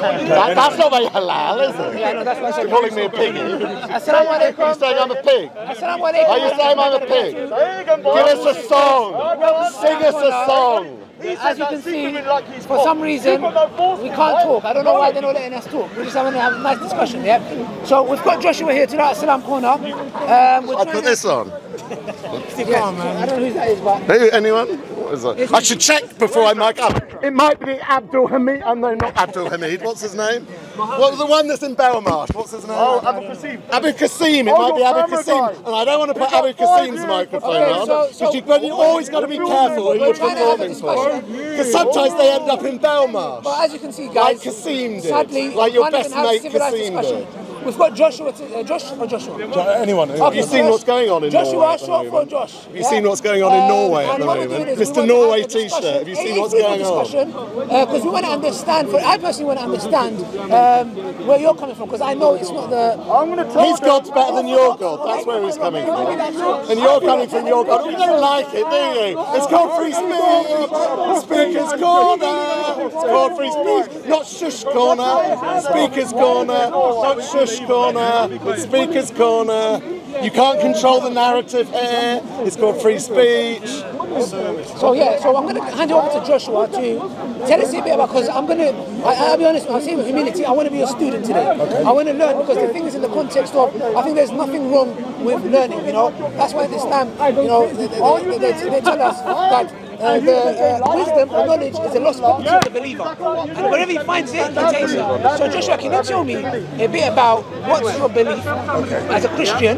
That's not very halal, is it? Yeah, no, that's why You're calling me a piggy. Assalamu alaikum. Are you saying I'm a pig? Assalamu alaikum. Are you saying I'm a pig? Give us a song. Sing us a song. As you can see, for some reason, we can't talk. I don't know why they're not letting us talk. We're just having a nice discussion, yeah? So we've got Joshua here tonight at Salam Corner. I'll put this on. Yeah, I don't know who that is, but... Who, anyone? What is that? I should check before I mic up. It might be Abdul Hamid. Oh, no, not Abdul Hamid. What's his name? What was the one that's in Belmarsh? What's his name? Oh, Abu Qasim. Abu Qasim. It might be Abu Qasim. And I don't want to put Abu Qasim's microphone on. But you always got to be careful who you're performing for. Because sometimes they end up in Belmarsh. But as you can see, guys, like Qasim did. Sadly, like your best mate Qasim did. We've got Joshua, Joshua? Anyone. Have you seen what's going on in Norway? Joshua, short for Josh. Have you seen what's going on in Norway at the moment? Mr. Norway T-shirt, have you seen what's going on? Because we want to understand, I personally want to understand where you're coming from, because I know it's not the... His God's better than your God, that's where he's coming from. And you're coming from your God. You don't like it, do you? It's called free speech. Speaker's Corner. It's called free speech. Not shush corner. Speaker's Corner. Not shush corner, speaker's corner. You can't control the narrative here. It's called free speech. So yeah, so I'm going to hand it over to Joshua to tell us a bit about, because I'll be honest, I'll say with humility, I want to be a student today. Okay. I want to learn, because the thing is in the context of, I think there's nothing wrong with learning, you know. That's why in Islam, you know, they tell us that the wisdom or knowledge is a lost property of the believer, and wherever he finds it, he takes it. So Joshua, can you tell me a bit about what's your belief as a Christian,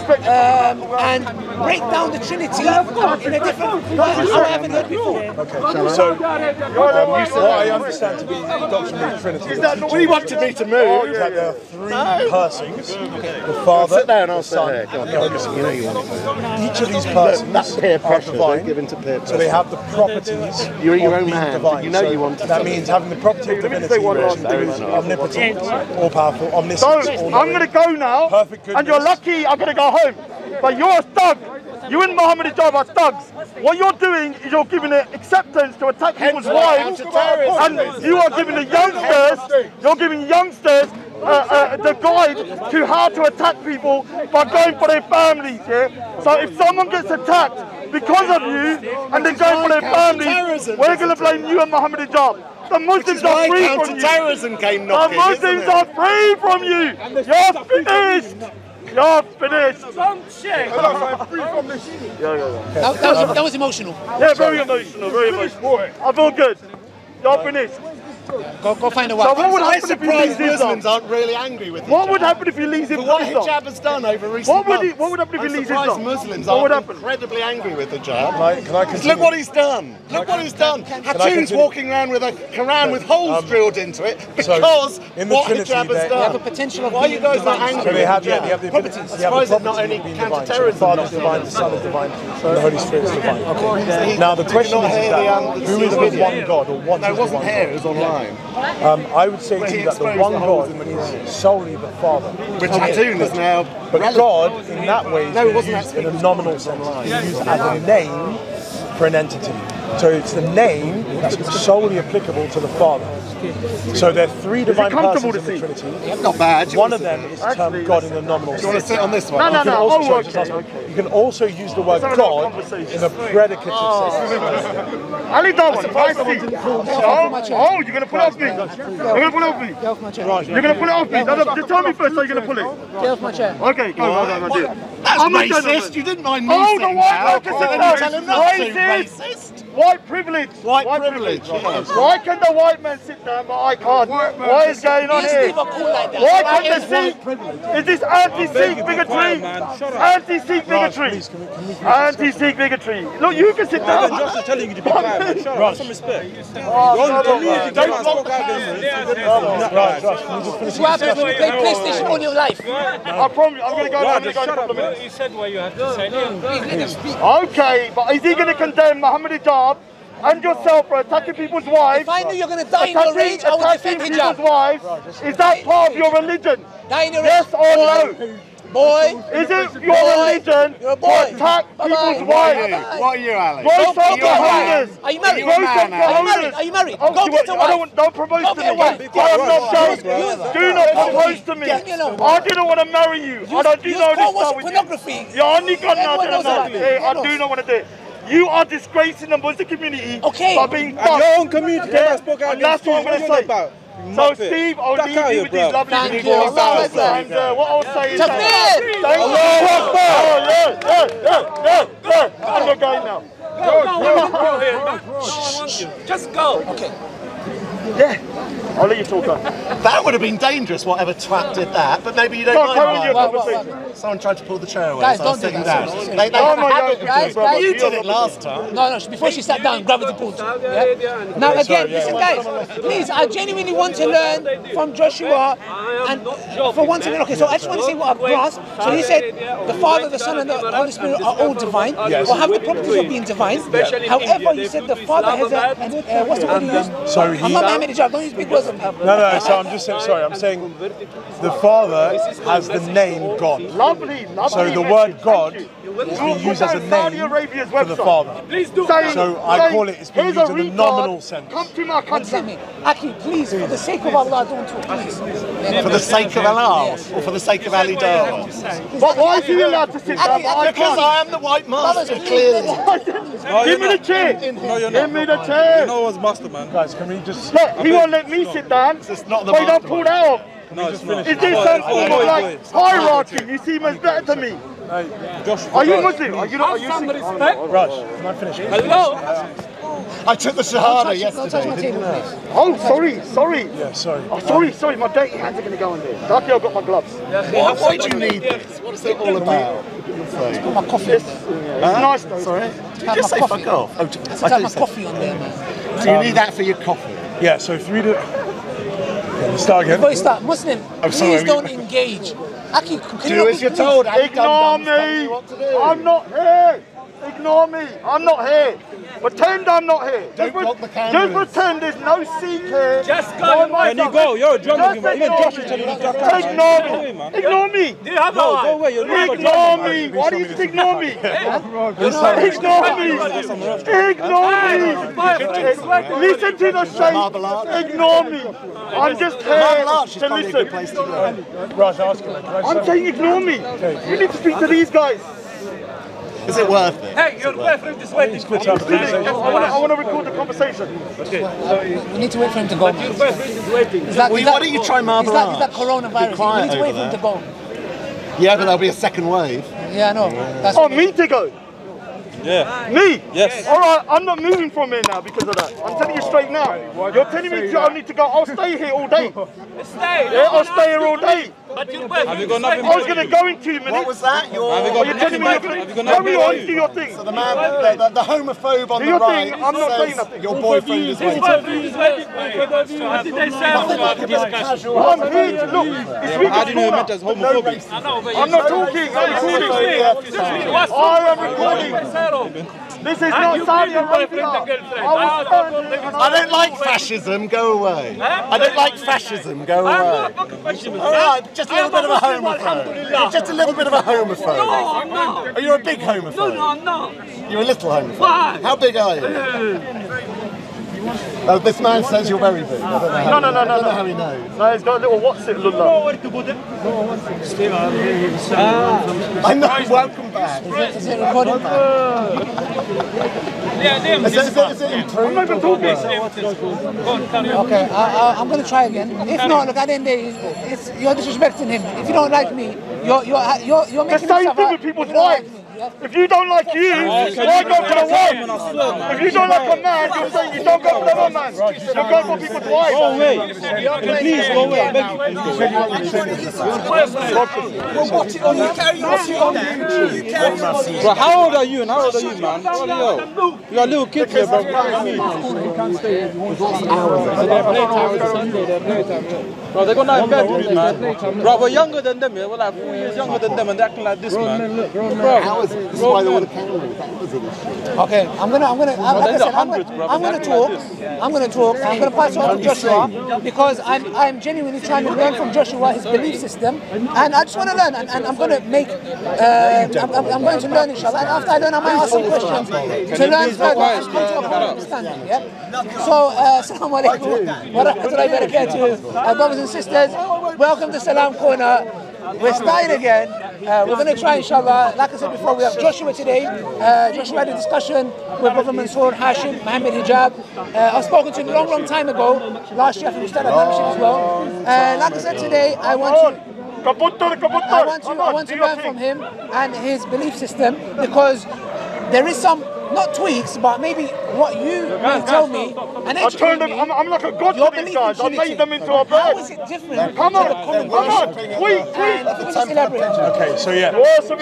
and break down the Trinity in a different way I haven't heard before? Okay, so what I understand to be the doctrine of the Trinity is that we wanted me to move. That there are three persons: the Father, sit there and I'll the Son, sit and the Holy Spirit. Each of these persons are divine, so they have the properties You're your of own being man. divine. You know you want to. That means having the property of divinity, which is omnipotent, all-powerful, omniscient. So I'm going to go now, and you're lucky I'm going to go home. But you're a thug. You and Mohammed Hijab are thugs. What you're doing is you're giving it acceptance to attack people's wives, and you are giving the youngsters, the guide to how to attack people by going for their families, yeah? So if someone gets attacked because of you, and they're going for their families, we're going to blame you and Mohammed Hijab. The Muslims are free from you. The Muslims are free from you. You're finished. You're finished. That was emotional. Yeah, very emotional, very emotional. I feel good. You're finished. Go find a wife. So what would happen if you leave Muslims aren't really angry with What would happen if you leave him? What hijab has done over recent months. What would happen if you leave Islam? him? Muslims are incredibly angry with hijab. Can I continue? Look what he's done. Look what he's done. Hattun's walking around with a Quran with holes drilled into it because in the what Trinity, hijab has they done. have a potential of Why are you guys not angry? So they have, with the properties. I'm surprised there's not any counter-terrorism. The Father is divine, the Son is divine, and the Holy Spirit is divine. Okay. Now the question is that who is the one God, or what is the one God? No, it wasn't here. It was online. I would say to you that the one God is solely the Father. Which Hattun is now. But God, in that way, is used in a nominal sense. It's used as a name for an entity. So it's the name that's solely applicable to the Father. So there are three divine persons in the Trinity. Not bad. One of them is termed God in a nominal sense. Do you want to sit on this one? No. You can also use the word God in a predicative sense. Ali Dawah, I see. Oh, you're going to pull it off me. You're going to pull it off me. Get off my chair. You're going to pull it off me. Just tell me first how you're going to pull it. Get off my chair. Okay, go. That's racist. You didn't mind me saying that. Racist. White privilege. White privilege. Yes. Why can the white man sit down but I can't? What is going on here? Why can the Sikh? Is this anti-Sikh bigotry? Anti-Sikh bigotry. Anti-Sikh bigotry. Look, you can sit down. Josh is telling you to be quiet. Shut up. Some respect. What happens when you play PlayStation all your life? I promise you, I'm going to go down. Shut up, man. You said what you had to say. Okay, but is he going to condemn Mohammed Hijab and yourself for attacking people's wives? If I knew you're going to die in your rage, I would defend attacking people's hijab. wives, is that part of your religion? Die in your Yes rage. or no? Boy. Is it your religion You're a to boy. attack people's wives? What are you, Alex? Roast Oklahomas. Are you married? Roast Are you married? Oklahomas. Are you married? Oh, Go get a wife. don't propose Go to get a me. wife. I am not gay. Do not propose to me. Get me alone. I didn't want to marry you. I don't do You know this can't watch stuff with you. pornography. Yeah, I only got Everyone knows nothing. about it. Hey, I do not want to do it. You are disgracing the Muslim community Okay. by being And your own community came and spoke out and that's against what I'm you. going to What are you say. on about? So Steve, I'll leave you with these lovely Thank people. you. Allah Akbar. And what I'll say is Takbir. thank you. I'm not going now. Just go. Okay. Yeah. I'll let you talk on. That would have been dangerous, whatever twat did that, but maybe you don't Go, mind carry on your why. conversation. Someone tried to pull the chair away, Guys, so I was don't do sitting that. down. Seriously. They Oh have my a God, habit of guys, doing guys. You did it last time. No, before she sat down, gravity pulled. Yeah? Now again, listen guys, please, I genuinely want to learn from Joshua and for one second, okay, so I just want to say what I've grasped. So he said the Father, the Son and the Holy Spirit are all divine, or have the properties of being divine. However, he said the Father has what's the word he used? So I'm not Mohammed Hijab, don't use big words. No, so I'm just saying, sorry, I'm saying the Father has the name God. Lovely. So the word God is being used as a name for the Father. So I call it, it's being used in the nominal sense. Come to my What does that country. mean? Aki, please, for the sake of Allah, don't talk, please. For the sake of Allah, or for the sake of Ali Dawah? But why is he allowed to sit down? But I Because can't. I am the white master, Brothers, clearly. Give me the chair. No, you're not. Give me the chair. No one's master, man. Guys, can we just... Look, he won't let me sit down. It's not the But he don't mastermind. pull that off. No, it's not. Is this some form of like hierarchy? You seem as better to me. Are you Muslim? Are you not? Are you Sikh? Raj, can I finish? I took the Shahada Don't touch my yesterday. table, please. Oh, sorry. Yeah, sorry. Oh, sorry. My dirty hands are going to go in there. Lucky I've got my gloves. Why do you need this? What is it all about? My coffee. It's nice though. Sorry? Did you Have just my say coffee. fuck off? Oh, I have my coffee on there, man. So you need that for your coffee? Yeah, so 3 to... Okay, let's start again. Before you start, Muslim, sorry, please don't engage. Aki, can Do you as you're told. Ignore me. I'm not here. Ignore me. I'm not here. Pretend I'm not here. Don't block the cameras. Just pretend there's no Sikh here. Just go. And you go. You're a drunk looking man. Even Josh is telling you to drop out. Ignore me. Ignore me. Do you have no, go away. You're not a Ignore drunk me. Why do you just ignore me? Ignore me. Listen to the shape. Ignore me. I'm just here to listen. Raj, ask him. I'm saying ignore me. You need to speak to these guys. Is it worth it? Hey, your boyfriend is waiting for you. I want to record the conversation. We need to wait for him to go. Your boyfriend is waiting. Is that, Well, is why that- don't you try Marble Is that Arch? coronavirus? We quiet need to wait for over him to go. Yeah, but there'll be a second wave. Yeah, I know. That's Oh, me to go? Yeah. Me? Yes. All right, I'm not moving from here now because of that. I'm telling you straight now. You're telling me I need to go. I'll stay here all day. Stay. Yeah, I'll stay here all day. But your boyfriend. Have you got nothing? I was going to go in 2 minutes. What was that? Have you Are got you telling me nothing? Have you got carry on, nothing? do your thing. The man, the homophobe on Do the your right thing, I'm not saying says nothing. your boyfriend is waiting. What did they say about the discussion? I'm here to look. It's weak How do you know it meant corner. as homophobic? I'm not talking. I'm recording. I am recording. This is not Saudi Arabia. I was standing and I don't like fascism, go away. I don't like fascism, go away. Alright, just a little bit of a homophobe. Just a little bit of a homophobe. No, I'm not. Oh, you're a big homophobe. No, I'm not. You're a little homophobe. Why? How big are you? Oh, this man says you're very big. I don't know how, No. I don't know how he knows. No, he's got a little what's it, Lula. I know, welcome back. Is it recording? Is it improved? I'm not even talking. Okay, I'm going to try again. If not, look, at the end of the day, you're disrespecting him. If you don't like me, you're The making same yourself thing out. with people's You don't like wives. me, yeah? If you don't like you, why go for the wife? If you don't like a man, you're saying you don't go for the other man. You go for people's wives. Go away. Please go away. I beg you. Bro, how old are you and how old are you, man? What are you? You got little kids here, bro. What do you mean? Bro, they're going out in bed with me, man. Bro, we're younger than them, yeah. We're like 4 years younger than them and they're acting like this, man. Bro, This is why they want to count all that. Okay, I'm gonna talk. I'm gonna pass on to Joshua because I'm genuinely trying to learn from Joshua his belief system, and I just want to learn, and I'm gonna make. I'm going to learn, inshallah. And after I learn, I might ask some questions to learn further and come to a better understanding. Yeah. So, assalamu alaikum wa rahmatullahi wa barakatuh, brothers and sisters. Welcome to Salam Corner. We're starting again. We're going to try, inshallah, like I said before, we have Joshua today. Joshua had a discussion with Brother Mansour, Hashim, Mohammed Hijab. I've spoken to him a long time ago. Last year, I think we started a membership as well. Like I said today, I want to learn from him and his belief system, because there is some, not tweaks, but maybe what you may tell me and educate me. I'm like a god to these guys. I made them into a bird. How is it different? Come on. Okay, so yeah.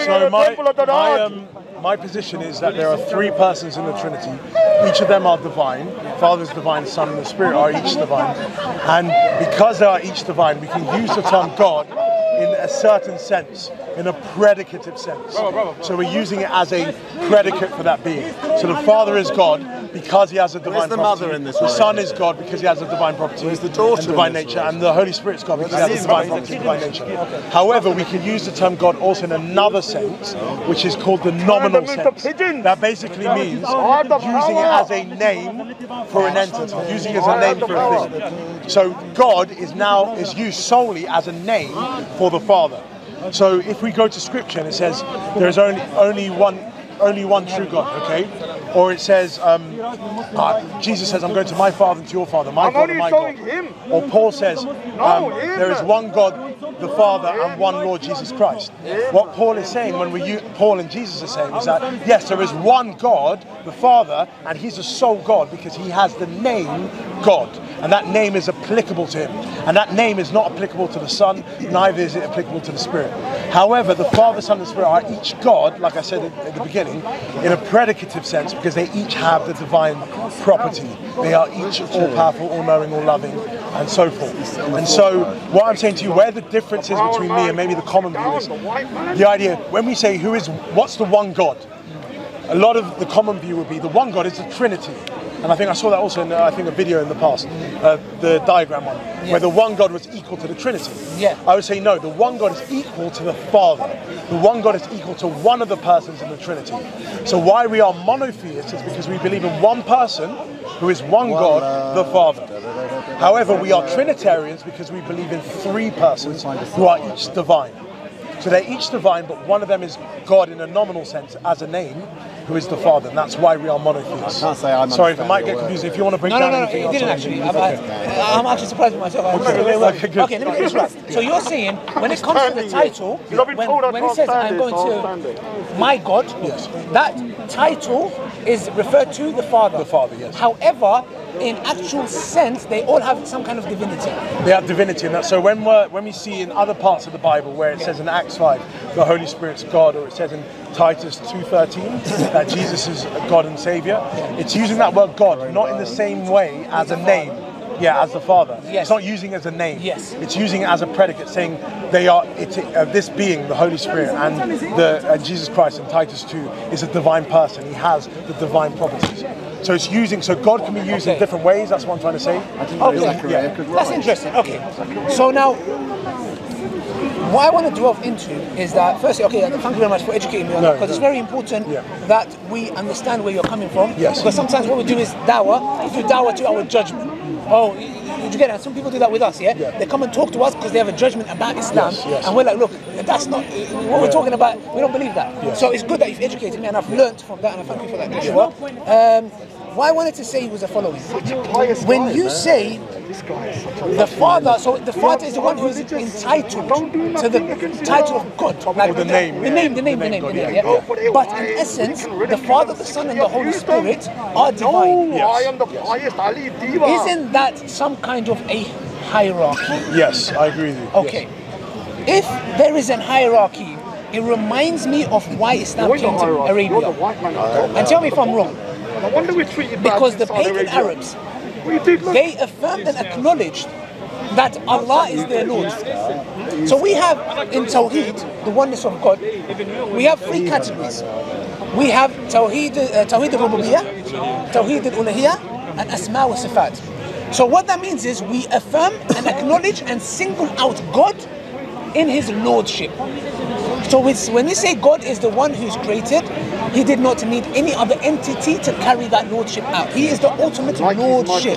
So my position is that there are three persons in the Trinity. Each of them are divine. Father is divine, Son and the Spirit are each divine. And because they are each divine, we can use the term God in a certain sense, in a predicative sense. So we're using it as a predicate for that being. So the Father is God because he has a divine property. The Son is God because he has a divine property and divine nature. And the Holy Spirit is God because he has a divine property and divine nature. However, we can use the term God also in another sense, which is called the nominal sense. That basically means using it as a name for an entity, using it as a name for a thing. So God is used solely as a name for the Father. So if we go to Scripture and it says there is only one true God, okay? Or it says, Jesus says, I'm going to my Father and to your Father, my God and my God. Or Paul says, there is one God, the Father, and one Lord Jesus Christ. What Paul is saying, Paul and Jesus are saying, is that yes, there is one God, the Father, and he's a sole God because he has the name God. And that name is applicable to him. And that name is not applicable to the Son, neither is it applicable to the Spirit. However, the Father, Son, and Spirit are each God, like I said at the beginning, in a predicative sense, because they each have the divine property. They are each all-powerful, all-knowing, all-loving, and so forth. And so, what I'm saying to you, where the difference is between me and maybe the common view is, the idea, when we say what's the one God? A lot of the common view would be the one God is the Trinity. And I think I saw that also in a video in the past, the diagram one, where the one God was equal to the Trinity. Yeah. I would say no, the one God is equal to the Father. The one God is equal to one of the persons in the Trinity. So why we are monotheists is because we believe in one person who is one God, the Father. However, we are Trinitarians because we believe in three persons who are each divine. So they're each divine, but one of them is God in a nominal sense as a name, who is the Father, and that's why we are monotheists. Sorry if it might get confusing. If you want to break down anything else. No, it didn't actually. I'm actually surprised with myself. Okay, let me get this right. So you're saying, when it comes to the title, when it says I'm going to my God, that title is referred to the Father. The Father, yes. However, in actual sense, they all have some kind of divinity. They have divinity in that. So when we see in other parts of the Bible where it says in Acts 5, the Holy Spirit's God, or it says in Titus 2:13 that Jesus is God and Saviour, it's using that word God, not in the same way as a name, as the Father. Yes. It's not using it as a name. Yes. It's using it as a predicate, saying they are this being, the Holy Spirit, and Jesus Christ in Titus 2 is a divine person. He has the divine properties. So it's so God can be used in different ways. That's what I'm trying to say. Okay. That's interesting. Okay. So now, what I want to delve into is that, firstly, thank you very much for educating me on that, because it's very important that we understand where you're coming from. Yes. Because sometimes what we do is Dawah, we do Dawah to our judgment. Oh, you get it? Some people do that with us, They come and talk to us because they have a judgment about Islam, and we're like, look, that's not what we're talking about. We don't believe that. So it's good that you've educated me, and I've learned from that, and I thank you for that, Joshua. What I wanted to say was the following. When you say the Father, so the Father is the one who is entitled to the title of God. Like the name. But in essence, the Father, the Son, and the Holy Spirit are divine. I am the highest Ali Diva. Isn't that some kind of a hierarchy? Yes, I agree with you. Okay. If there is a hierarchy, it reminds me of why Islam came to Arabia. And tell me if I'm wrong. I wonder we treated because the pagan Arabs, they affirmed and acknowledged that Allah is their Lord. So we have in Tawheed, the oneness of God, we have three categories. We have Tawheed al-Rububiyyah, Tawheed al-Uluhiyyah, and Asma wa Sifat. So what that means is we affirm and acknowledge and single out God in His Lordship. So when we say God is the one who's created, He did not need any other entity to carry that Lordship out. He is the ultimate Lordship.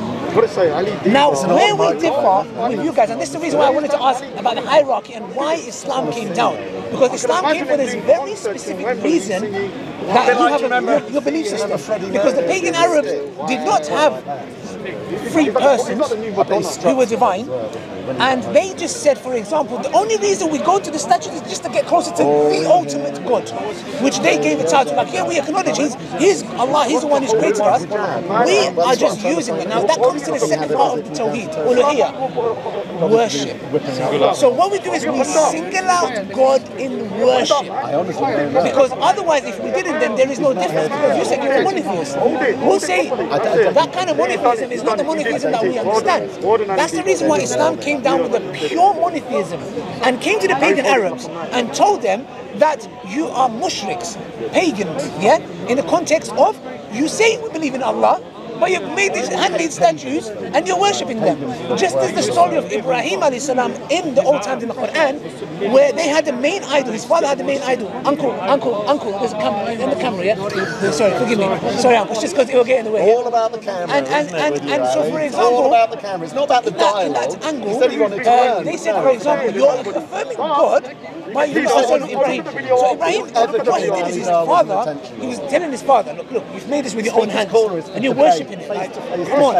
Now, where we differ with you guys, and this is the reason why I wanted to ask about the hierarchy and why Islam came down. Because Islam came for this very specific reason that you have your belief system. Because the pagan Arabs did not have three persons who were divine. And they just said, for example, the only reason we go to the statues is just to get closer to the ultimate God, which they gave a title. Like, yeah, we acknowledge He's Allah, He's the one who's created us. We are just using it. Now, that comes to the second part of the Tawheed, Uluhiyyah, worship. So what we do is we single out God in worship. Because otherwise, if we didn't, then there is no difference. Because you said you're a monotheist. We'll say that kind of monotheism is not the monotheism that we understand. That's the reason why Islam came down with a pure monotheism and came to the pagan Arabs and told them that you are mushriks, pagans, yeah? In the context of, you say we believe in Allah, but you've made these handmade statues and you're worshipping them. Just as the story of Ibrahim alayhi salam in the old times in the Quran, where they had the main idol, his father had the main idol. Uncle, there's a camera in the camera, yeah? Sorry, forgive me. Sorry, uncle, it's just because it will get in the way. All about the camera. And so, for example, all about the camera. It's not about the dialogue. In that angle, he said he wanted to learn. They said, for example, you're affirming God by you son of Ibrahim. So Ibrahim, what he did is his father, he was telling his father, look, you've made this with your own hands, and you're worshipping it. Like, come on.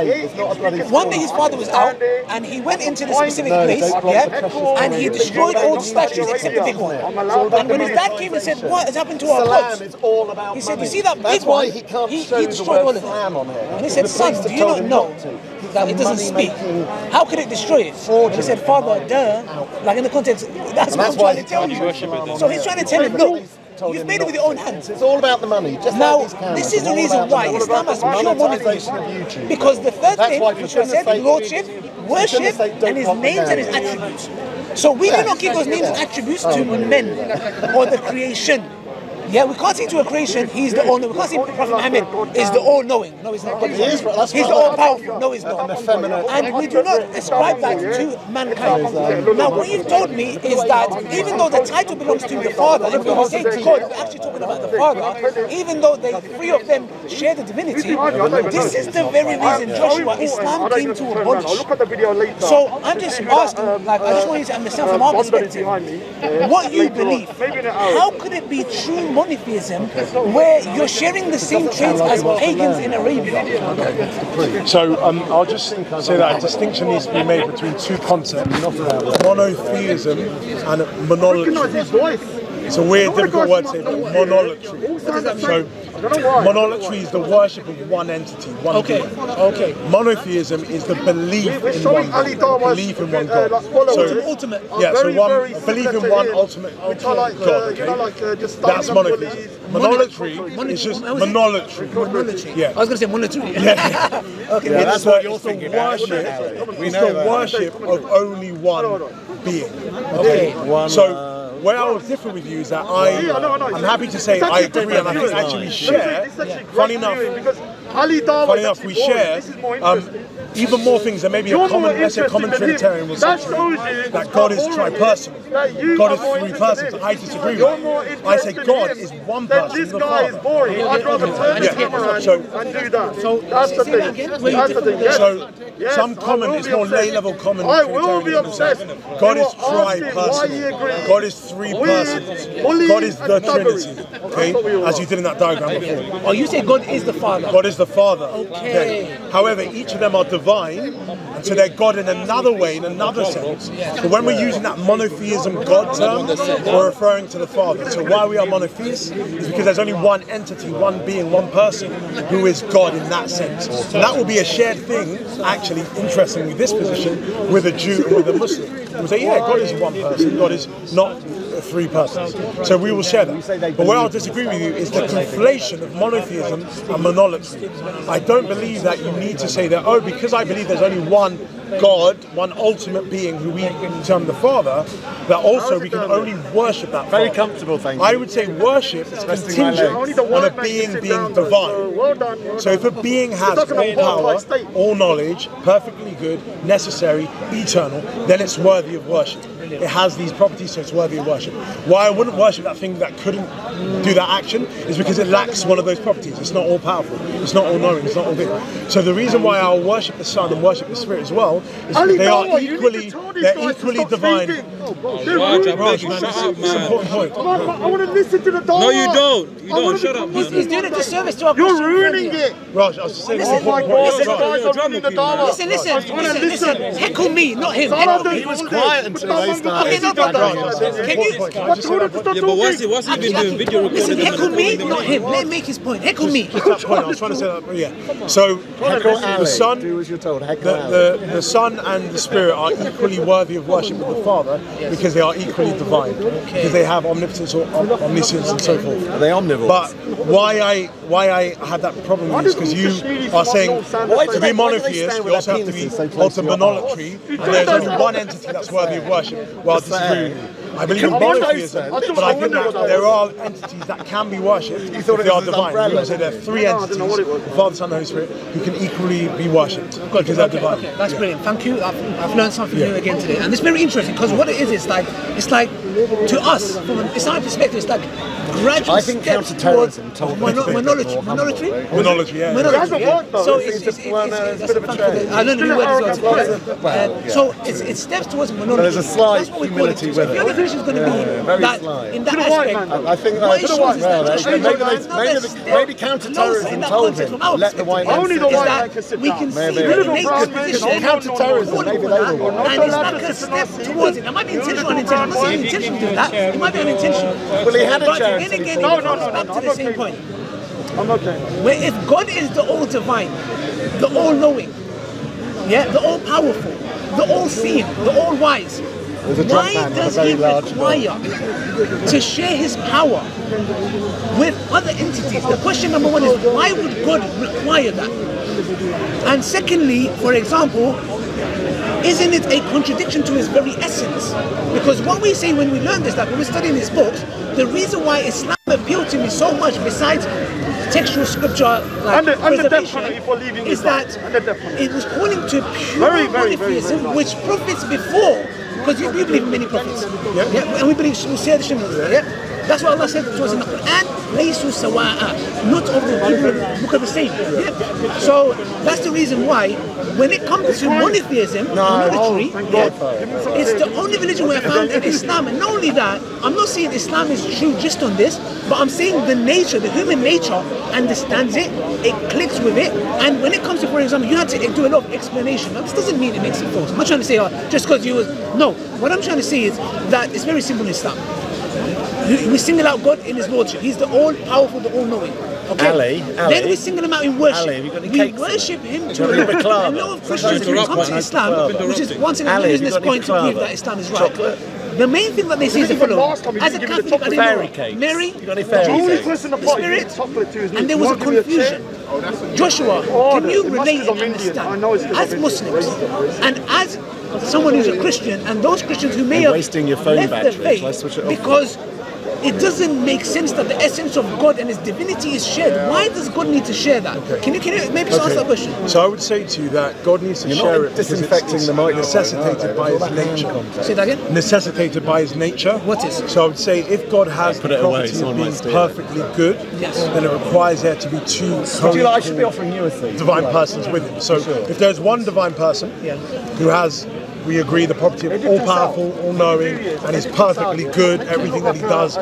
One day his father was out, and he went into the specific place, yeah, and he destroyed all the statues except the big one. And when his dad came and said, what has happened to our gods? He said, you see that big one? He destroyed all of them. And he said, son, do you not know that it doesn't speak? How could it destroy it? He said, father, like in the context, that's what I'm trying to tell you. So he's trying to tell him, look, you've made it with your own hands. It's all about the money. Just now, this is the reason why Islam has pure monotheism. Because the third thing, which I said, lordship, worship, and his names and his attributes. So we do not give those names and attributes to men or the creation. Yeah, we can't say to a creation, he's the all-knowing. We can't say Prophet Muhammad is the all-knowing. No, he's not. He's the all-powerful. No, he's not. And we do not ascribe that to mankind. Now, what you've told me is that even though the title belongs to the Father, and when we say God, we're actually talking about the Father, even though the three of them share the divinity, this is the very reason, Joshua, Islam came to abolish. So I'm just asking, like, I just want you to understand from our perspective, what you believe. How could it be true monotheism where you're sharing the same traits as pagans in Arabia? So I'll just say that a distinction needs to be made between two concepts: monotheism and monolatry. It's a weird, difficult word to say, but monolatry. So monolatry is the worship of one entity, one being. Okay. Monotheism is the belief in one God. Belief in one God. So ultimate. Yeah, so one belief in one ultimate God. Okay? That's monotheism. Monolatry is just monolatry. Yeah. I was going to say monetary. Yeah. Okay. Yeah, that's what you're thinking. It's the worship of only one being. Okay. So where I was different with you is that I'm happy to say I agree, and I think actually we share. Funny enough, we share even more things than maybe a common, let's say, common Trinitarian will say that God is tripersonal. God is three persons. I disagree with that. I say God is one person, the Father. So some common is more lay-level common Trinitarian will say God is tripersonal. God is three persons. God is the Trinity. Okay, as you did in that diagram before. Oh, you say God is the Father. God is the Father. Okay. However, each of them are divine, and so they're God in another way, in another sense. But when we're using that monotheism God term, we're referring to the Father. So why we are monotheists is because there's only one entity, one being, one person who is God in that sense. And that will be a shared thing, actually, interestingly, this position, with a Jew and with a Muslim. We'll say, yeah, God is one person, God is not three persons. So we will share that. But where I'll disagree with you is the conflation of monotheism and monolatry. I don't believe that you need to say that, oh, because I believe there's only one God, one ultimate being who we term the Father, that also we can only worship that Father. Very comfortable, thank you. I would say worship is contingent on a being being divine. So if a being has all power, all knowledge, perfectly good, necessary, eternal, then it's worthy of worship. It has these properties, so it's worthy of worship. Why I wouldn't worship that thing that couldn't do that action is because it lacks one of those properties. It's not all powerful, it's not all knowing, it's not all big. So the reason why I'll worship the Son and worship the Spirit as well is because they are equally divine. Raj, man, shut up, man. Important point. I want to listen to the Dawah. No, you don't. You don't. Shut up, man. He's doing a disservice to our You're Christian ruining friend. it. Raj, I was just saying. Listen, Oh my God, listen, the guys are ruining the Dawah. Listen. Heckle me, not him. Heckle me. He was quiet until they started. Okay, no problem. Can you? Yeah, but what's he been doing? Video recording? Listen, heckle me, not him. Let him make his point. Heckle me. That point, I was trying to say that. Yeah. So the Son, Do as you're told. the Son and the Spirit are equally worthy of worship with the Father because they are equally divine, because they have omnipotence or omniscience and so forth. Are they omnivores? But why I had that problem with this because you are saying to be monotheist, you also have to be ultra-monolatry, and there's only one entity that's worthy of worship. Well, I disagree with you. I believe in monotheism, but I think that there are entities that can be worshipped if they are divine. We would say there are three entities, the Father, Son, and Holy Spirit, who can equally be worshipped because they're divine. Okay, that's brilliant. Thank you. I've learned something new again today, and it's very interesting because what it is, it's like to us from an Islamic perspective, it's like gradual steps towards monolatry. Monolatry, yeah. Monolatry, yeah. So it's I learned a new word as well. So it's steps towards monolatry. There's a slight That's what we call it. humility So with if it. your definition is going to be that in that aspect, I think what it shows is that maybe counter-terrorism told him, let the white man Only the white man can sit we down. can see Maybe. the innate position Counter-terrorism, maybe they will want. and it's like a step towards it. It might be intentional or unintentional. I'm not saying intentional to do that. It might be unintentional. Well, he had a But chance. then again, it comes back to the same point. I'm okay. Where if God is the all divine, the all knowing, yeah, the all powerful, the all seeing, the all wise, why does he require to share his power with other entities? The question number one is, why would God require that? And secondly, for example, isn't it a contradiction to his very essence? Because what we say when we learn this, that when we're studying these books, the reason why Islam appealed to me so much, besides textual scripture like and the death preservation, penalty for leaving is Islam. that And the death penalty. it was calling to pure Very monotheism, which prophets before, because you believe in many prophets, yeah? And we believe Musa the Shimon, yeah? That's what Allah said to us in the Quran, Laysu sawa'a, not all the people look at the same. Yeah? So that's the reason why when it comes to monotheism, monolatry, it's the only religion we have found in Islam. And not only that, I'm not saying Islam is true just on this, but I'm saying the nature, the human nature understands it, it clicks with it, and when it comes to, for example, you had to do a lot of explanation. Now, this doesn't mean it makes it false. I'm not trying to say just because you was, no. What I'm trying to say is that it's very simple in Islam. We single out God in His Lordship. He's the all-powerful, the all-knowing. Okay? Ali, Then we single Him out in worship. Ali, have you got any we cakes worship Him a to club? a lot of Christians who come to Islam, which is once again I'm using this point to prove that Islam is right. The main thing that they say is the following. As a Catholic, I didn't know Mary, the Spirit, and there was a confusion. Joshua, can you relate and understand, as Muslims, and as someone who's a Christian, and those Christians who may have left their faith because it doesn't make sense that the essence of God and His divinity is shared. Why does God need to share that? Can you maybe just answer that question? So I would say to you that God needs to share it because it's necessitated by His nature. Say that again? Necessitated by His nature. What is? So I would say if God has the property of being perfectly good, then it requires there to be two I should be offering you a thing. divine persons with Him. So if there's one divine person who has, we agree, the property of all powerful, all knowing, and is perfectly good. Everything that he does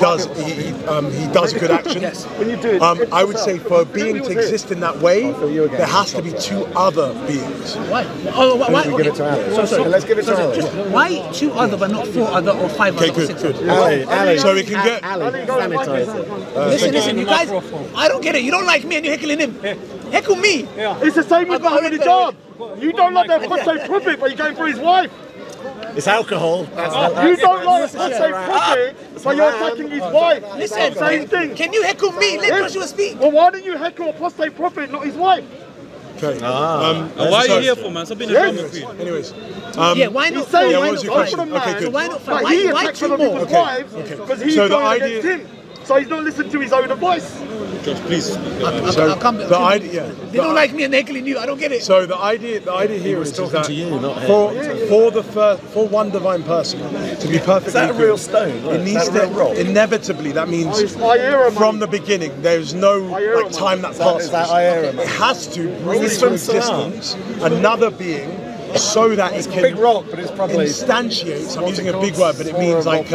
a good action. I would say for a being to exist in that way, there has to be two other beings. Why? Oh, why? Give it to Ali. So let's give it to Ali. Why two other but not four other or five other? Okay, good. Ali, so we can get. Ali, sanitizer. Listen, you guys. I don't get it. You don't like me and you're heckling him. Heckle me. It's the same with Muhammad Hijab. You don't like the apostate prophet, but you're going for his wife. It's alcohol. You don't like the apostate prophet, but you're attacking his wife. Listen, Same thing. Can you heckle me? Let Joshua speak. Well, why don't you heckle apostate prophet, not his wife? Okay. Why are you here for, man? Stop being a drama queen. Anyways. Yeah, why not? Yeah, Why what was not your fight? question? Okay, good. So why not fight? Like, he Why attacks two other more? people's wives because he's So the going idea- against him. So he's not listening to his own advice. Josh, please. I'll come back. The idea, They don't like me and Heckley knew. I don't get it. So the idea here is talking that to you, not him. for one divine person to be perfectly Is that a good, real stone? Look, it is needs that a real rock? to inevitably. That means Iera from money. the beginning, there's no like time that passes. Is that Iera It money? has to bring Is this into from Salah? existence another being, so that it It's a can big rock, but it's probably instantiate. I'm using a big word, but it means like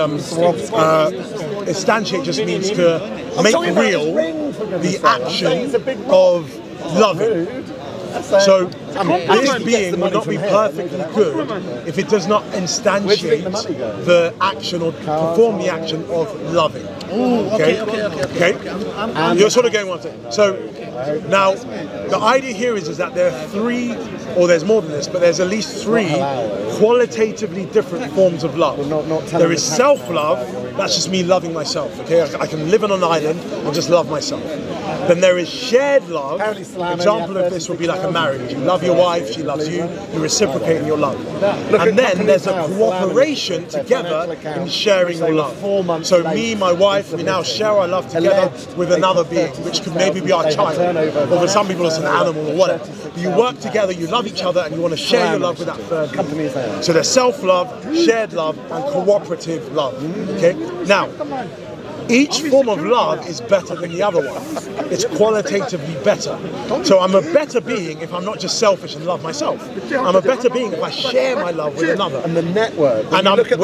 instantiate just means to make talking about real his ring, for goodness the sake. I'm saying action it's a big rock. of loving. So this he gets being the will money not be from here. perfectly good if it does not Where do you think the money instantiate goes? the action or perform the action of loving. Okay. You're sort of going one thing. So now the idea here is that there are three, or there's more than this, but there's at least three qualitatively different forms of love. There is self-love, that's just me loving myself. Okay, I can live on an island and just love myself. Then there is shared love. Example of this would be like a marriage. You love your wife, she loves you, you reciprocate in your love. And then there's a cooperation together in sharing your love. So me, my wife, we now share our love together with another being, which could maybe be our child, or for some people it's an animal or whatever. But you work together, you love each other, and you want to share your love with that third being. So there's self-love, shared love, and cooperative love. Okay? Now, each form of love is better than the other one. It's qualitatively better. So I'm a better being if I'm not just selfish and love myself. I'm a better being if I share my love with another. And the network. And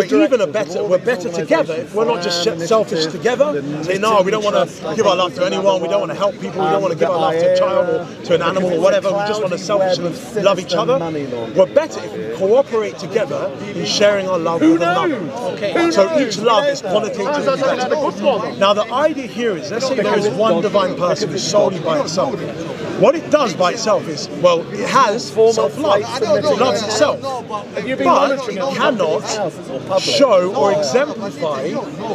we're better together if we're not just selfish together. Say, no, we don't want to give our love to anyone, we don't want to help people, we don't want to give our love to a child or to an animal or whatever, we just want to selfishly love each other. We're better if we cooperate together in sharing our love with another. So each love is qualitatively better. Now the idea here is, let's say there is one divine person who's solely by itself. What it does by itself is, well, it has self-love. It loves itself. But it cannot show or exemplify.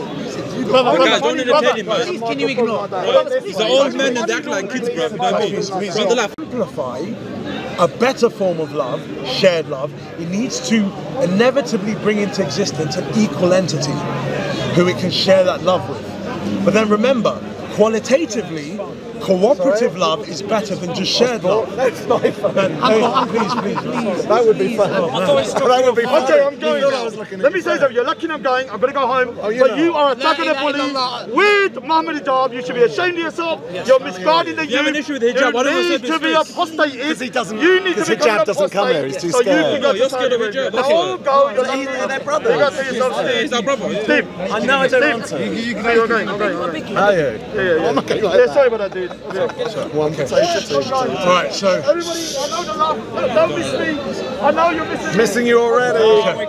Guys, don't entertain him, man. Can you ignore? He's an old man and they act like kids, bro. You know what I mean? Not the laugh. Exemplify a better form of love, shared love. It needs to inevitably bring into existence an equal entity who it can share that love with. But then remember, qualitatively, cooperative love is better than just shared love. That's not fun. Please. That would be fun. That would be fun. Okay, I'm going. Let me say something. You're lucky I'm going. I'm going to go home. But you are attacking a bully with Muhammad hijab. You should be ashamed of yourself. You're misguiding the youth. You have an issue with hijab. Why don't you You say need to be this? apostated. Because he doesn't. You need to Because become hijab doesn't come here. He's too So you scared. can No, go you're to scared of Saudi hijab. Arabia. Okay. Oh, go. They're brothers. You got to say yourself. He's our brother. Steve. I know I don't want to. No, you're going. I'm going. Are you? Yeah. I'm not going like Yeah, that. sorry about that, dude. One potato, two. Alright, so Everybody, I know the laugh. Don't miss me. I know you're missing me. Missing you already.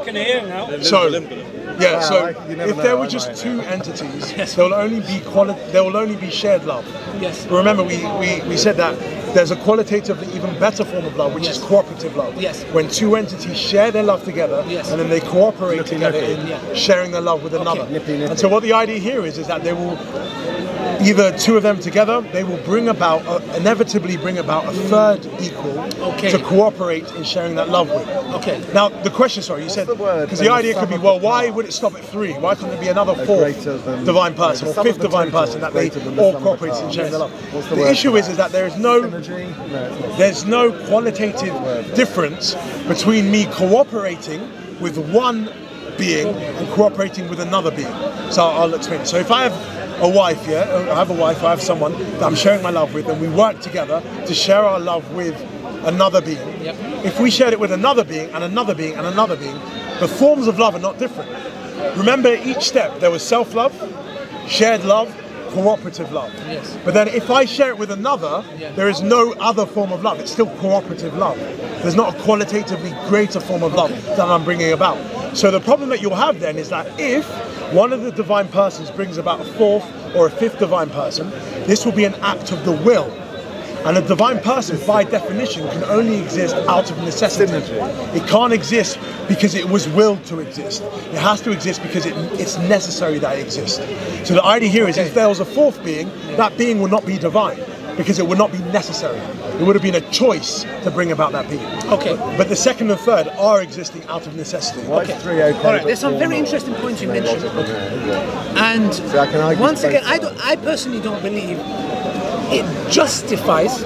So you never if know, there were I just might. two entities, there will only be shared love. Yes. Remember, we said that there's a qualitatively even better form of love, which is cooperative love. Yes. When two entities share their love together, Yes. and then they cooperate together in sharing their love with another. And so what the idea here is that they will, either two of them together, they will inevitably bring about a third equal to cooperate in sharing that love with. Okay. Now, the question, sorry, you said, because the idea could be, well, why would it stop at three? Why couldn't there be another fourth divine person or fifth divine person that they all cooperate in sharing their love? The issue is that there is there's no qualitative difference between me cooperating with one being and cooperating with another being. So I'll explain. So if I have a wife, I have someone that I'm sharing my love with, and we work together to share our love with another being. If we shared it with another being and another being and another being, the forms of love are not different. Remember, each step there was self-love, shared love, cooperative love. Yes. But then if I share it with another, there is no other form of love. It's still cooperative love. There's not a qualitatively greater form of love that I'm bringing about. So the problem that you'll have then is that if one of the divine persons brings about a fourth or a fifth divine person, this will be an act of the will. And a divine person, by definition, can only exist out of necessity. It can't exist because it was willed to exist. It has to exist because it's necessary that it exists. So the idea here is if there was a fourth being, that being would not be divine because it would not be necessary. It would have been a choice to bring about that being. Okay. But the second and third are existing out of necessity. Okay. All right. There's some very interesting points you mentioned. And once again, I personally don't believe it justifies,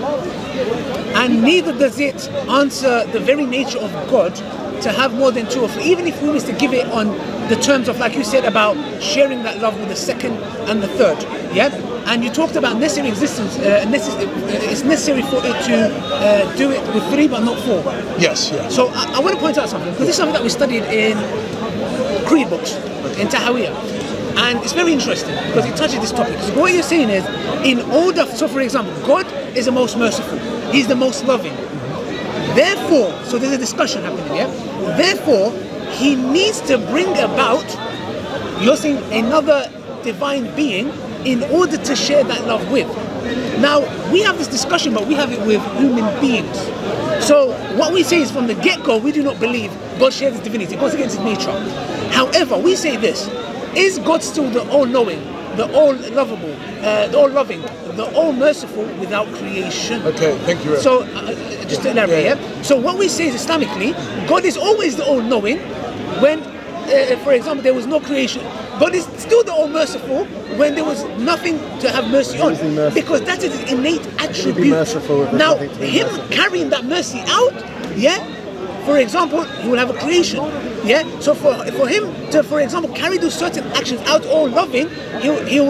and neither does it answer the very nature of God to have more than two or three. Even if we was to give it on the terms of, like you said, about sharing that love with the second and the third, yeah. And you talked about necessary existence. It's necessary for it to do it with three, but not four. Yes. Yeah. So I want to point out something, because this is something that we studied in creed books, in Tahawiyah, and it's very interesting because it touches this topic. So what you're saying is, in order, so for example, God is the most merciful. He's the most loving. Therefore, so there's a discussion happening, yeah? Therefore, he needs to bring about, you're saying, another divine being in order to share that love with. Now, we have this discussion, but we have it with human beings. So, what we say is, from the get-go, we do not believe God shares his divinity. It goes against his nature. However, we say this: is God still the all-knowing, the all-lovable, the all-loving, the all-merciful without creation? Okay, thank you. So, just to elaborate, yeah? So what we say is, Islamically, God is always the all-knowing when, for example, there was no creation. God is still the all-merciful when there was nothing to have mercy on, because that is his innate attribute. Now, him carrying that mercy out, yeah, for example, he will have a creation, yeah. So for him to, for example, carry those certain actions out, all loving, he will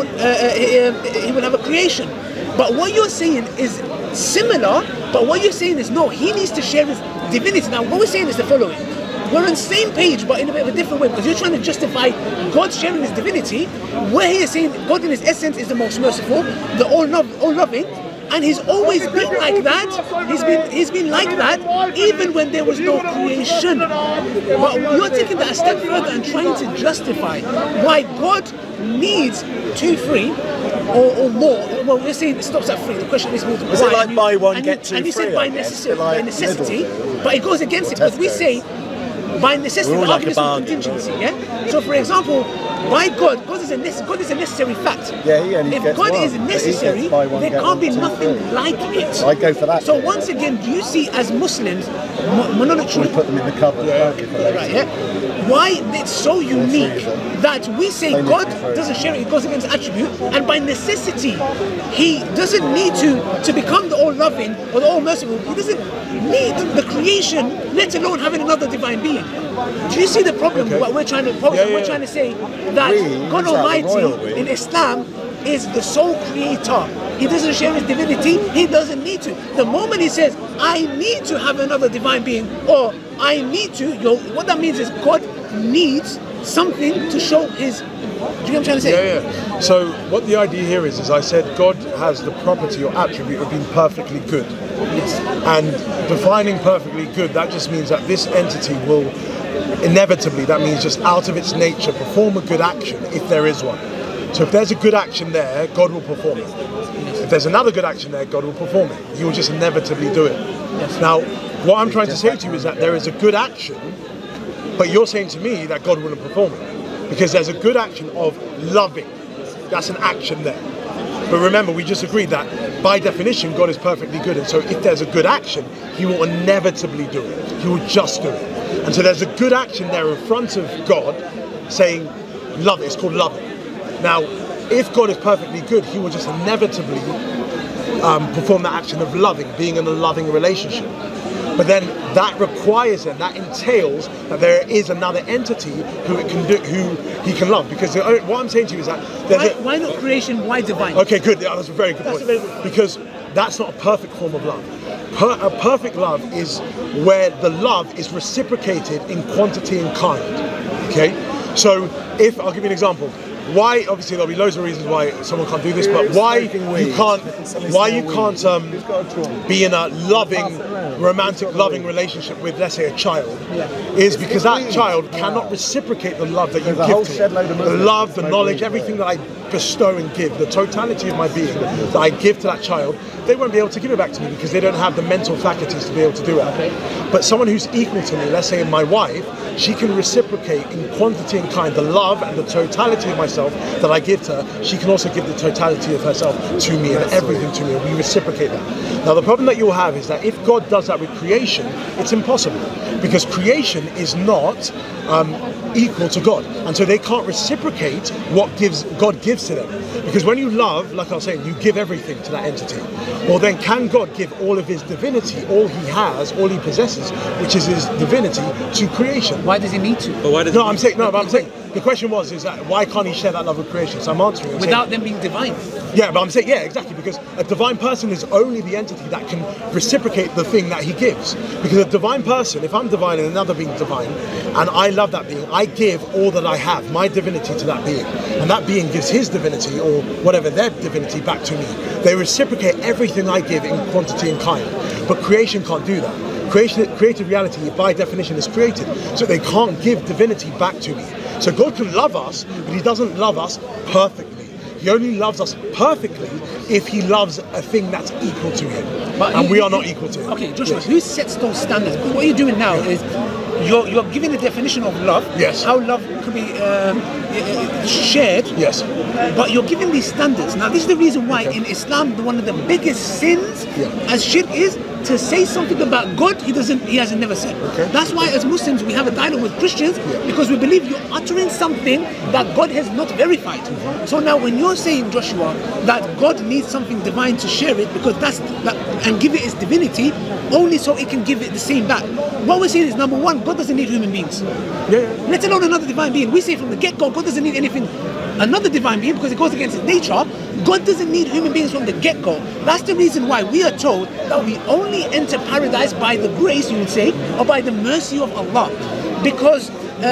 have a creation. But what you're saying is similar. But what you're saying is, no, he needs to share his divinity. Now, what we're saying is the following: we're on the same page, but in a bit of a different way, because you're trying to justify God sharing his divinity, where he is saying God in his essence is the most merciful, the all-loving. And he's always been like that. He's been like that even when there was no creation. But you're taking that a step further and trying to justify why God needs 2, 3, or more. Well, we're saying it stops at 3. The question is, why? Is it like buy one get two free? And you said by necessity, but it goes against it, because we say by necessity, the argument is contingency. Yeah. So, for example, by God is a necessary fact. Yeah, if God is necessary, there can't be nothing like it. I go for that. So once again, do you see as Muslims, monolithic? We put them in the cupboard. Right, yeah. Why it's so unique that we say God doesn't share it, it goes against attribute, and by necessity, he doesn't need to become the all-loving or the all-merciful. He doesn't need the creation, let alone having another divine being. Do you see the problem? What we're trying to pose? We're trying to say that God Almighty in Islam is the sole creator. He doesn't share his divinity. He doesn't need to. The moment he says, I need to have another divine being, or I need to, what that means is God needs something to show his. Do you know what I'm trying to say? Yeah. So what the idea here is I said God has the property or attribute of being perfectly good. Yes. And defining perfectly good, that just means that this entity will inevitably, that means just out of its nature, perform a good action if there is one. So if there's a good action there, God will perform it. If there's another good action there, God will perform it. He will just inevitably do it. Yes. Now, what I'm trying to say to you is that there is a good action, but you're saying to me that God wouldn't perform it. Because there's a good action of loving. That's an action there. But remember, we just agreed that by definition, God is perfectly good. And so if there's a good action, he will inevitably do it. He will just do it. And so there's a good action there in front of God saying, love it. It's called loving. Now, if God is perfectly good, he will just inevitably perform that action of loving, being in a loving relationship. But then that requires and that entails that there is another entity who it can do, who he can love. Because what I'm saying to you is that why not creation? Why divine? Okay, good. Yeah, that's a very good point. Because that's not a perfect form of love. A perfect love is where the love is reciprocated in quantity and kind. Okay, so if I'll give you an example. Why? Obviously, there'll be loads of reasons why someone can't do this, but why you can't be in a loving, romantic, loving relationship with, let's say, a child, is because that child cannot reciprocate the love that you give to them. The love, the knowledge, everything that I bestow and give, the totality of my being that I give to that child, they won't be able to give it back to me because they don't have the mental faculties to be able to do it. But someone who's equal to me, let's say my wife, she can reciprocate in quantity and kind the love and the totality of myself herself that I give to her, she can also give the totality of herself to me and everything to me, and we reciprocate that. Now the problem that you'll have is that if God does that with creation, it's impossible, because creation is not equal to God, and so they can't reciprocate what God gives to them. Because when you love, like I was saying, you give everything to that entity. Well then, can God give all of his divinity, all he has, all he possesses, which is his divinity, to creation? Why does he need to? But why does No, I'm saying the question is that why can't he share that love with creation? So I'm answering it. Without them being divine. Yeah, but I'm saying, yeah, exactly, because a divine person is only the entity that can reciprocate the thing that he gives. Because a divine person, if I'm divine and another being divine, and I love that being, I give all that I have, my divinity, to that being. And that being gives his divinity, or whatever, their divinity, back to me. They reciprocate everything I give in quantity and kind. But creation can't do that. Created reality, by definition, is created. So they can't give divinity back to me. So God can love us, but he doesn't love us perfectly. He only loves us perfectly if he loves a thing that's equal to him. And we are not equal to him. Okay, Joshua, who sets those standards? Because what you're doing now is you're giving a definition of love. Yes. How love could be shared. Yes. But you're giving these standards. Now, this is the reason why in Islam, one of the biggest sins as shirk is to say something about God he hasn't never said. Okay. That's why as Muslims we have a dialogue with Christians, because we believe you're uttering something that God has not verified. So now when you're saying, Joshua, that God needs something divine to share it, because and give it its divinity, only so it can give it the same back. What we're saying is, number one, God doesn't need human beings. Let alone another divine being. We say from the get-go, God doesn't need anything, another divine being, because it goes against his nature. God doesn't need human beings from the get-go. That's the reason why we are told that we only enter paradise by the grace, you would say, or by the mercy of Allah. Because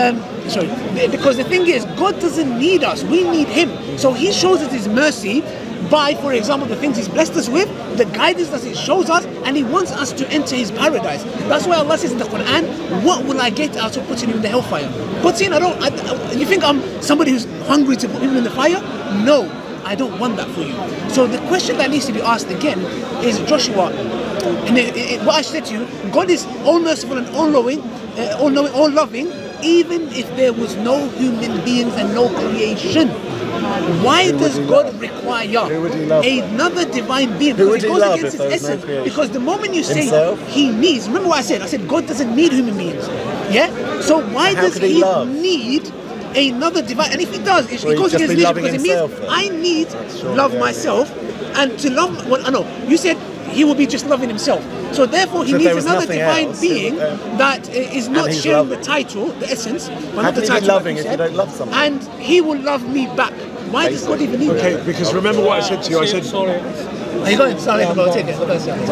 because the thing is, God doesn't need us, we need him. So he shows us his mercy by, for example, the things he's blessed us with, the guidance that he shows us, and he wants us to enter his paradise. That's why Allah says in the Quran, what will I get out of putting you in the hellfire? But saying, you think I'm somebody who's hungry to put him in the fire? No, I don't want that for you. So the question that needs to be asked again is, Joshua, what I said to you, God is all merciful and all knowing, all loving, even if there was no human beings and no creation. Why does God require another divine being? Because it goes against his essence. Because the moment you say he needs, remember what I said? I said God doesn't need human beings. Yeah? So why does he need another divine? And if he does, it goes against nature, because it means I need love myself, and to love, well, I know, you said he will be just loving himself. So therefore he needs another divine being that is not sharing the title, the essence, but not the title. Loving if you don't love someone. And he will love me back. Why does God even need that? Okay, because remember what I said to you. I said, are you going? Sorry, I'm going to take it.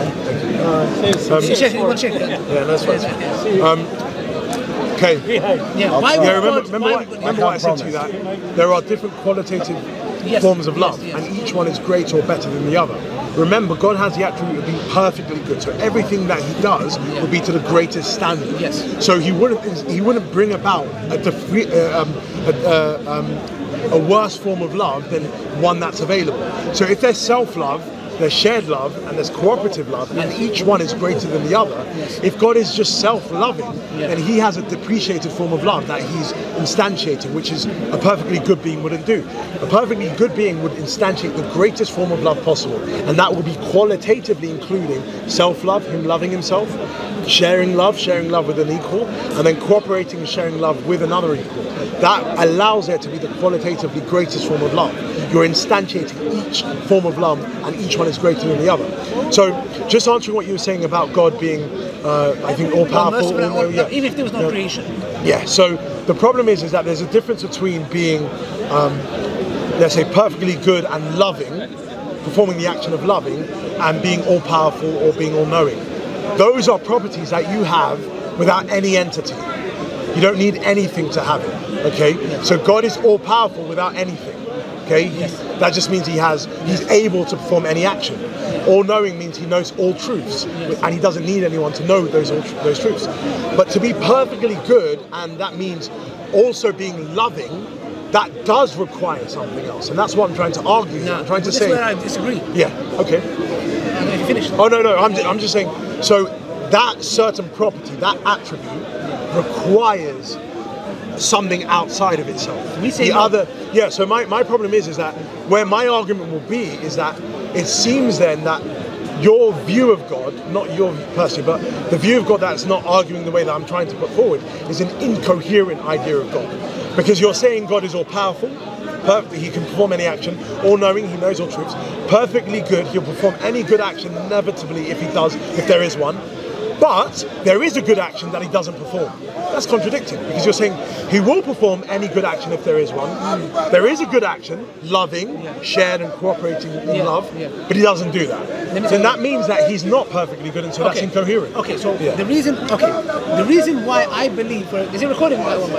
Shake it, you want to shake it? Yeah, that's fine. Okay. Yeah, why would remember what I said to you, that there are different qualitative forms of love, and each one is greater or better than the other. Remember, God has the attribute of being perfectly good, so everything that he does will be to the greatest standard. Yes. So he wouldn't bring about a worse form of love than one that's available. So if there's self-love, there's shared love, and there's cooperative love, and each one is greater than the other. If God is just self-loving, then he has a depreciated form of love that he's instantiating, which is a perfectly good being wouldn't do. A perfectly good being would instantiate the greatest form of love possible, and that will be qualitatively including self-love, him loving himself, sharing love with an equal, and then cooperating and sharing love with another equal. That allows there to be the qualitatively greatest form of love. You're instantiating each form of love, and each one is greater than the other. So, just answering what you were saying about God being, I think, all-powerful. Even if there was no creation. Yeah, so the problem is that there's a difference between being, let's say, perfectly good and loving, performing the action of loving, and being all-powerful or being all-knowing. Those are properties that you have without any entity. You don't need anything to have it, okay? So God is all-powerful without anything, okay? That just means he's able to perform any action. All-knowing means he knows all truths, and he doesn't need anyone to know those truths. But to be perfectly good, and that means also being loving, that does require something else, and that's what I'm trying to argue. I'm trying to say. That's where I disagree. Yeah. Okay. You finished. Oh no. I'm just saying. So that certain property, that attribute, requires something outside of itself. We say the no. other, yeah. So my problem is that where my argument will be is that it seems then that your view of God, not your view personally, but the view of God that's not arguing the way that I'm trying to put forward, is an incoherent idea of God. Because you're saying God is all powerful, he can perform any action, all knowing, he knows all truths, perfectly good, he'll perform any good action inevitably if there is one. But there is a good action that he doesn't perform. That's contradicting, because you're saying he will perform any good action if there is one. There is a good action, loving, shared and cooperating in love, but he doesn't do that. Then that means that he's not perfectly good, and so that's incoherent. Okay, so the reason why I believe, is it recording that one?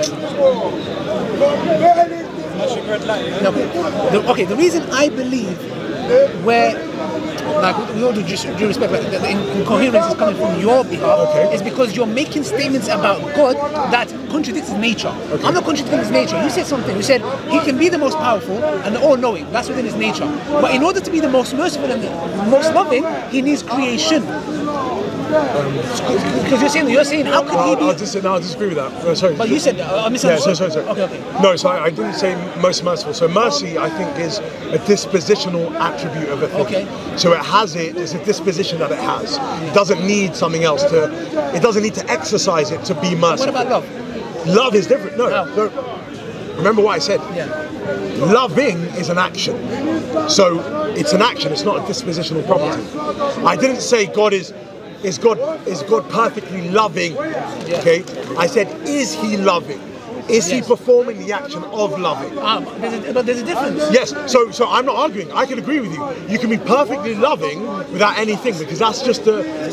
Okay, the reason I believe where, like, with all due respect, like, the incoherence is coming from your behalf, is because you're making statements about God that contradicts his nature. I'm not contradicting his nature. You said something. You said he can be the most powerful and the all-knowing. That's within his nature. But in order to be the most merciful and the most loving, he needs creation. Because you're saying, how could he be? I'll disagree with that. Sorry. But you said, I misunderstood. Yeah, sorry. Okay. No, so I didn't say most merciful. So mercy, I think, is a dispositional attribute of a thing. Okay. So it's a disposition that it has. It doesn't need something else it doesn't need to exercise it to be merciful. What about love? Love is different. No. Remember what I said? Yeah. Loving is an action. So it's an action, it's not a dispositional property. I didn't say God is God perfectly loving? Okay, I said, is he loving? Is he performing the action of loving? But there's a difference. Yes. So I'm not arguing. I can agree with you. You can be perfectly loving without anything, because that's just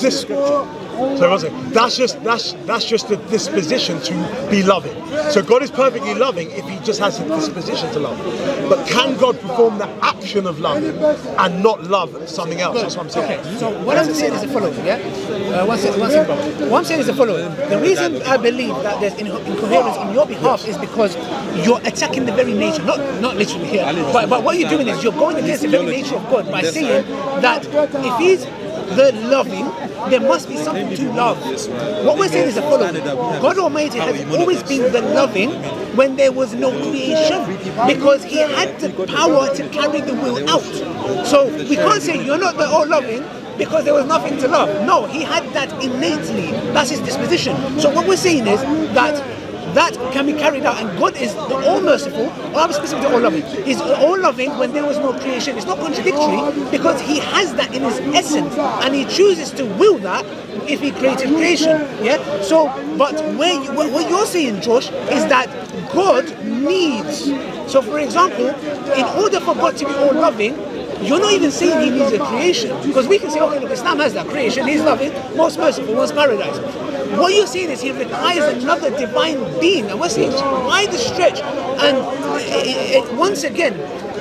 that's just a disposition to be loving. So God is perfectly loving if he just has a disposition to love. But can God perform the action of loving and not love something else? That's what I'm saying. Okay. So what I'm saying is the following, one second, bro. What I'm saying is the following. The reason I believe that there's incoherence on your behalf is because you're attacking the very nature, not literally here, but what you're doing is you're going against the very nature of God by saying that if he's the loving, there must be something to love. What we're saying is the following. God Almighty has always been the loving when there was no creation, because he had the power to carry the will out. So we can't say you're not the all loving because there was nothing to love. No, he had that innately. That's his disposition. So what we're saying is that can be carried out, and God is the all-merciful, or I'm specific to all-loving. He's all-loving when there was no creation. It's not contradictory, because he has that in his essence, and he chooses to will that if he created creation. Yeah. So, but what you're saying, Josh, is that God needs. So, for example, in order for God to be all-loving, you're not even saying he needs a creation, because we can say, okay, look, Islam has that creation. He's loving, most merciful, wants paradise. What you're saying is he requires another divine being, and we're saying why the stretch? And once again,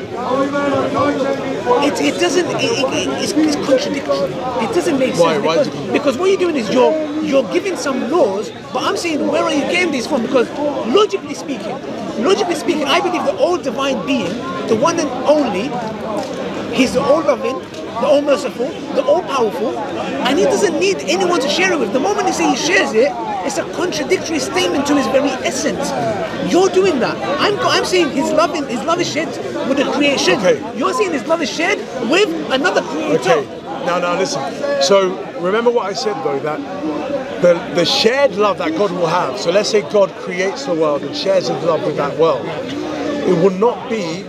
it's contradictory. It doesn't make sense because what you're doing is you're giving some laws, but I'm saying, where are you getting these from? Because logically speaking, I believe the all divine being, the one and only, he's the all loving, the all merciful, the all powerful, and he doesn't need anyone to share it with. The moment you say he shares it, it's a contradictory statement to his very essence. You're doing that. I'm saying his love is shared with the creation. Okay. You're saying his love is shared with another creator. Okay. Now listen. So remember what I said though, that the shared love that God will have. So let's say God creates the world and shares his love with that world. It will not be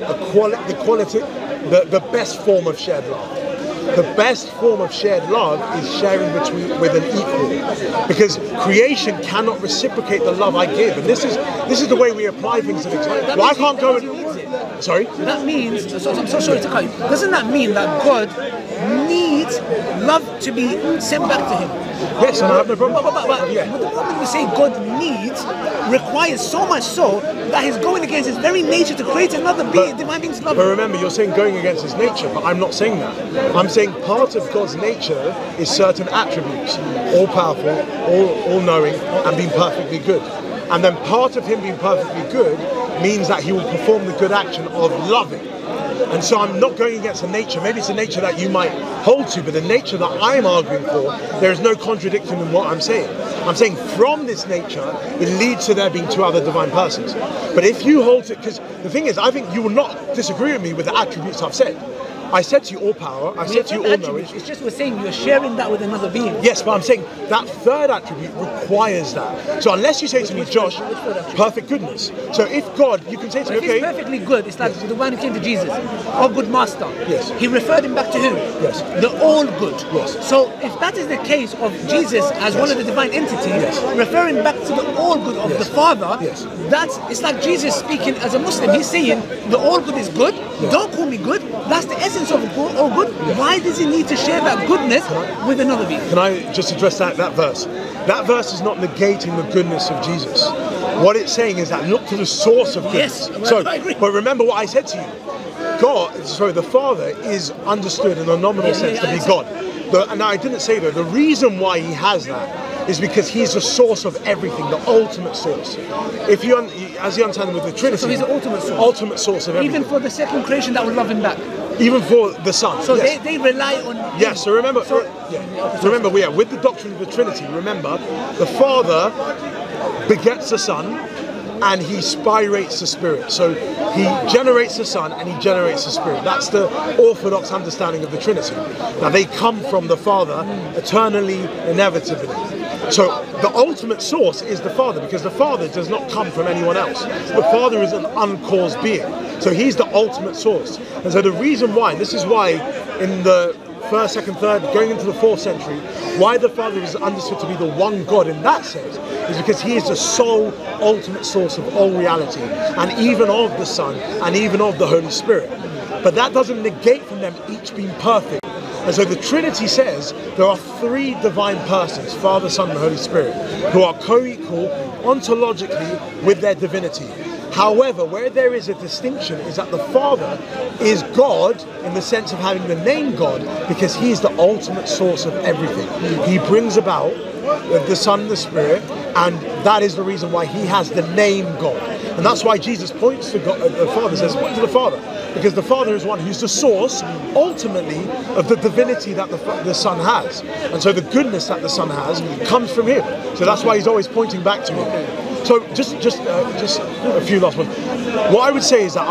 the best form of shared love. The best form of shared love is sharing with an equal, because creation cannot reciprocate the love I give, and this is the way we apply things to the time. Well, I can't go and sorry. That means, I'm so sorry to cut you. Doesn't that mean that God needs love to be sent back to him? Yes, and I have no problem. But the moment we say God needs, requires so much so that he's going against his very nature to create another being, divine being to love. But remember, you're saying going against his nature, but I'm not saying that. I'm saying part of God's nature is certain attributes, all powerful, all knowing, and being perfectly good. And then part of him being perfectly good means that he will perform the good action of loving. And so I'm not going against a nature. Maybe it's a nature that you might hold to, but the nature that I'm arguing for, there is no contradiction in what I'm saying. I'm saying from this nature, it leads to there being two other divine persons. But if you hold to, because the thing is, I think you will not disagree with me with the attributes I've said. I said to you all power, I said to you all knowledge. It's just we're saying you're sharing that with another being. Yes, but I'm saying that third attribute requires that. So unless you say to me, Josh, perfect goodness. So if God, you can say to me, okay. If he's perfectly good, it's like the one who came to Jesus, our good master. Yes. He referred him back to who? Yes. The all good. Yes. So if that is the case of Jesus as one of the divine entities, referring back to the all good of the Father, it's like Jesus speaking as a Muslim. He's saying the all good is good. Don't call me good. That's the essence of all good. Why does he need to share that goodness with another being? Can I just address that verse? That verse is not negating the goodness of Jesus. What it's saying is that look to the source of goodness. Yes, so, I agree. but remember what I said to you. The Father is understood in a nominal sense to be God. And I didn't say that. The reason why he has that is because he's the source of everything, the ultimate source. If you, as you understand with the Trinity, so he's the ultimate source. Ultimate source of everything. Even for the second creation that will love him back. Even for the Son. So they rely on him. Yes, so remember, with the doctrine of the Trinity, remember, the Father begets the Son, and he spirates the Spirit. So he generates the Son and he generates the Spirit. That's the orthodox understanding of the Trinity. Now they come from the Father eternally, inevitably. So the ultimate source is the Father, because the Father does not come from anyone else. The Father is an uncaused being. So he's the ultimate source. And so the reason why, and this is why in the 1st, 2nd, 3rd, going into the 4th century, why the Father is understood to be the one God in that sense is because he is the sole ultimate source of all reality, and even of the Son, and even of the Holy Spirit. But that doesn't negate from them each being perfect. And so the Trinity says there are three divine persons, Father, Son, and Holy Spirit, who are co-equal ontologically with their divinity. However, where there is a distinction is that the Father is God in the sense of having the name God, because he is the ultimate source of everything. He brings about the Son and the Spirit, and that is the reason why he has the name God. And that's why Jesus points to God, the Father, says, point to the Father, because the Father is one who's the source, ultimately, of the divinity that the Son has. And so the goodness that the Son has comes from him. So that's why he's always pointing back to him. So just a few last ones. What I would say is that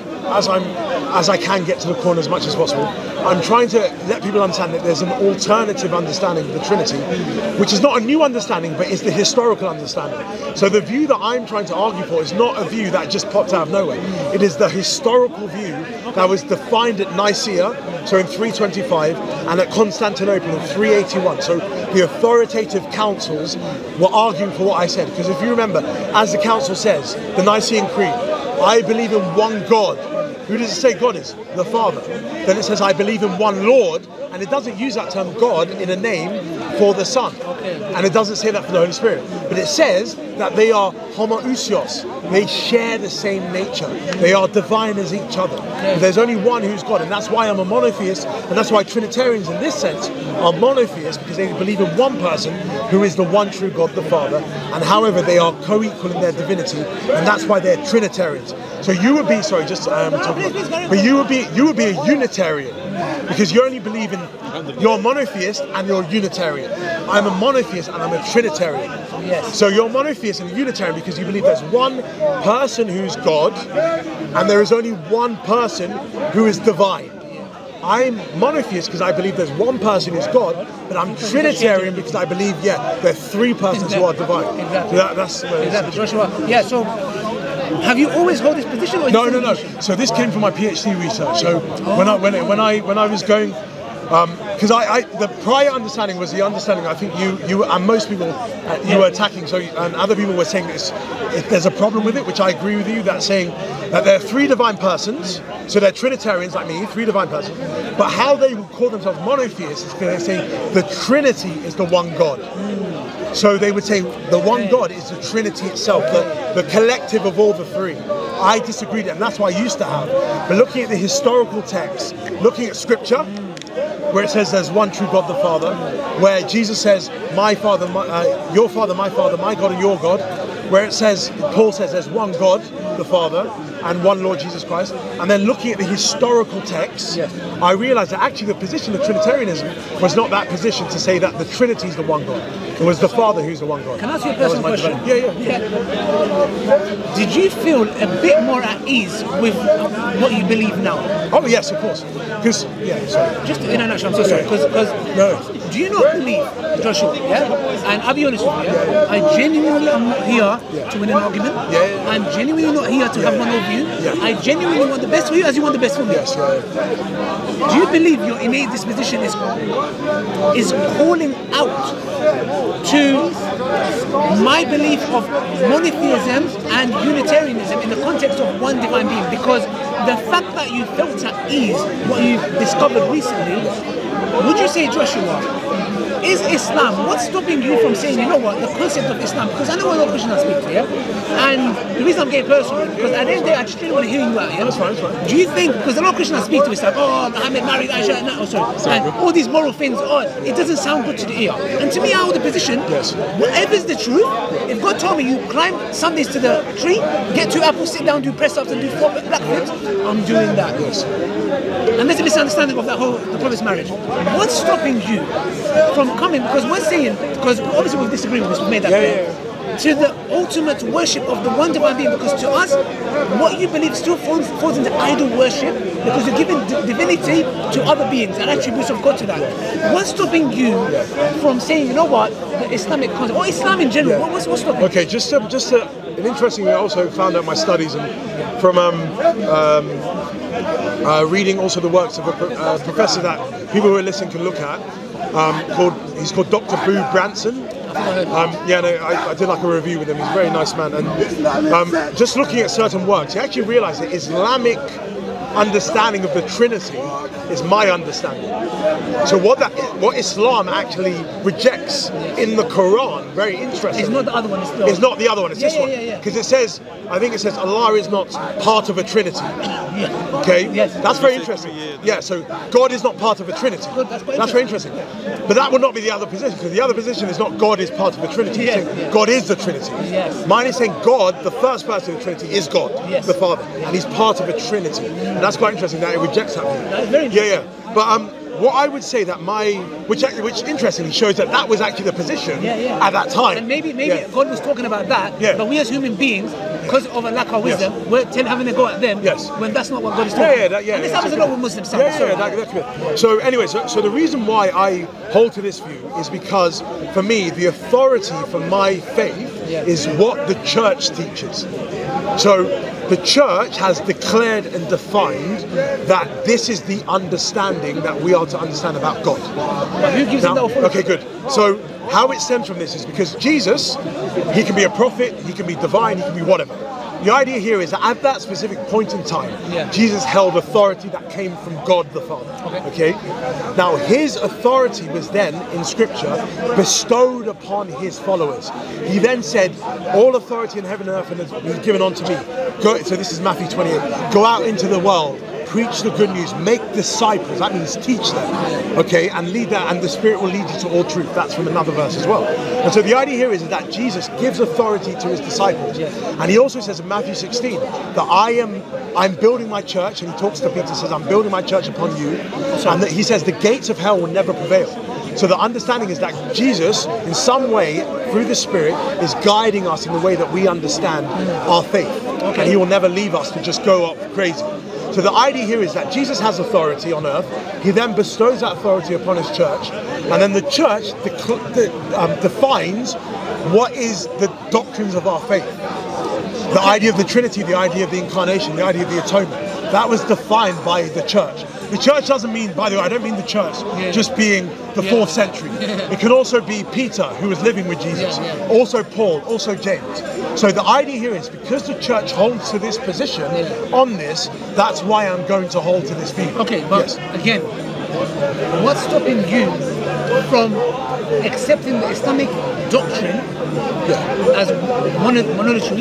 as I can get to the corner as much as possible, I'm trying to let people understand that there's an alternative understanding of the Trinity, which is not a new understanding, but is the historical understanding. So the view that I'm trying to argue for is not a view that just popped out of nowhere. It is the historical view that was defined at Nicaea, so in 325, and at Constantinople in 381. So the authoritative councils were arguing for what I said. Because if you remember, as the council says, the Nicene Creed, I believe in one God. Who does it say God is? The Father. Then it says, I believe in one Lord, and it doesn't use that term God in a name for the Son. And it doesn't say that for the Holy Spirit. But it says that they are homoousios. They share the same nature. They are divine as each other. But there's only one who's God, and that's why I'm a monotheist, and that's why Trinitarians in this sense are monotheists, because they believe in one person who is the one true God, the Father, and however they are co-equal in their divinity, and that's why they're Trinitarians. So you would be, sorry, just but you would be a Unitarian, because you only believe in, you're a monotheist and you're a Unitarian. I'm a monotheist and I'm a Trinitarian. Yes. So you're a monotheist and a Unitarian because you believe there's one person who's God, and there is only one person who is divine. I'm monotheist because I believe there's one person who's God, but I'm Trinitarian because I believe, there are three persons who are divine. Exactly. So that's exactly, Joshua. Yeah, so have you always held this position? Or No. So this came from my PhD research. So when I was going, because the prior understanding was the understanding I think you and most people you were attacking. So and other people were saying there's a problem with it, which I agree with you. That's saying that there are three divine persons. So they're Trinitarians like me, three divine persons. But how they would call themselves monotheists is because they say the Trinity is the one God. So they would say the one God is the Trinity itself, the collective of all the three. I disagreed, and that's what I used to have. But looking at the historical text, looking at Scripture, where it says there's one true God, the Father, where Jesus says, my Father, your Father, my God, and your God, where it says, Paul says there's one God, the Father, and one Lord Jesus Christ. And then looking at the historical texts, I realized that actually the position of Trinitarianism was not that position to say that the Trinity is the one God. It was the Father who's the one God. Can I ask you a personal question? Yeah. Did you feel a bit more at ease with what you believe now? Oh yes, of course. Because sorry. Just in a nutshell, I'm so sorry. Because do you not believe, Joshua? And I'll be honest with you. I genuinely am not here to win an argument. I'm genuinely not here to have one of you. I genuinely want the best for you as you want the best for me. Do you believe your innate disposition is calling out to my belief of monotheism and Unitarianism in the context of one divine being? Because the fact that you felt at ease, what you've discovered recently, would you say, Joshua, is Islam, what's stopping you from saying, you know what, the concept of Islam, because I know a lot of Christians I speak to, and the reason I'm getting personal is because at the end of the day, I just really want to hear you out, That's fine. Do you think, because a lot of Christians I speak to, it's like, oh, Muhammad married Aisha, and all these moral things, it doesn't sound good to the ear. And to me, I hold the position, whatever's the truth, if God told me you climb Sundays to the tree, get 2 apples, sit down, do press-ups, and do 4 black flips, I'm doing that. And there's a misunderstanding of that whole, the Prophet's marriage. What's stopping you from coming, because we're saying, because obviously we disagree with this, we've made that clear, to the ultimate worship of the one divine being, because to us, what you believe still falls into idol worship, because you're giving divinity to other beings and attributes of God to that. What's stopping you from saying, you know what, the Islamic concept, or Islam in general, what's stopping you? Okay, just an interesting thing I also found out in my studies, and from reading also the works of a professor that people who are listening can look at, he's called Dr. Boo Branson. I did like a review with him. He's a very nice man, and just looking at certain works, he actually realized that Islamic understanding of the Trinity is my understanding. So what Islam actually rejects in the Quran, very interesting. It's not the other one. It's not the other one. It's this one. Because it says, I think it says Allah is not part of a Trinity. Okay. Yes. That's very interesting. Yeah. So God is not part of a Trinity. Good, that's very interesting. But that would not be the other position, because the other position is not God is part of a Trinity. It's saying God is the Trinity. Mine is saying God, the first person of the Trinity, is God, the Father, and He's part of a Trinity. And that's quite interesting that it rejects that. That's very interesting. But what I would say that which interestingly shows that was actually the position at that time. And maybe God was talking about that, but we as human beings, because of a lack of wisdom, we're having a go at them when that's not what God is talking about. And this happens a lot with Muslims. That's good. So anyway, so the reason why I hold to this view is because for me, the authority for my faith is what the church teaches. So the church has declared and defined that this is the understanding that we are to understand about God. Who gives you that authority? Okay, good. So how it stems from this is because Jesus, he can be a prophet, he can be divine, he can be whatever. The idea here is that at that specific point in time, Jesus held authority that came from God the Father. Okay? Now, his authority was then, in Scripture, bestowed upon his followers. He then said, all authority in heaven and earth has been given unto me. So this is Matthew 28. Go out into the world, preach the good news, make disciples, that means teach them, okay, and lead that, and the Spirit will lead you to all truth. That's from another verse as well. And so the idea here is that Jesus gives authority to his disciples, and he also says in Matthew 16 that I'm building my church, and he talks to Peter, says, I'm building my church upon you, and that he says the gates of hell will never prevail. So the understanding is that Jesus, in some way, through the Spirit, is guiding us in the way that we understand our faith, and he will never leave us to just go up crazy. So the idea here is that Jesus has authority on earth. He then bestows that authority upon his church, and then the church defines what is the doctrines of our faith. The idea of the Trinity, the idea of the incarnation, the idea of the atonement. That was defined by the church. The church doesn't mean, by the way, I don't mean the church just being the 4th century. It can also be Peter, who was living with Jesus, also Paul, also James. So the idea here is because the church holds to this position on this, that's why I'm going to hold to this view. Okay, but again, what's stopping you from accepting the Islamic doctrine as monetary?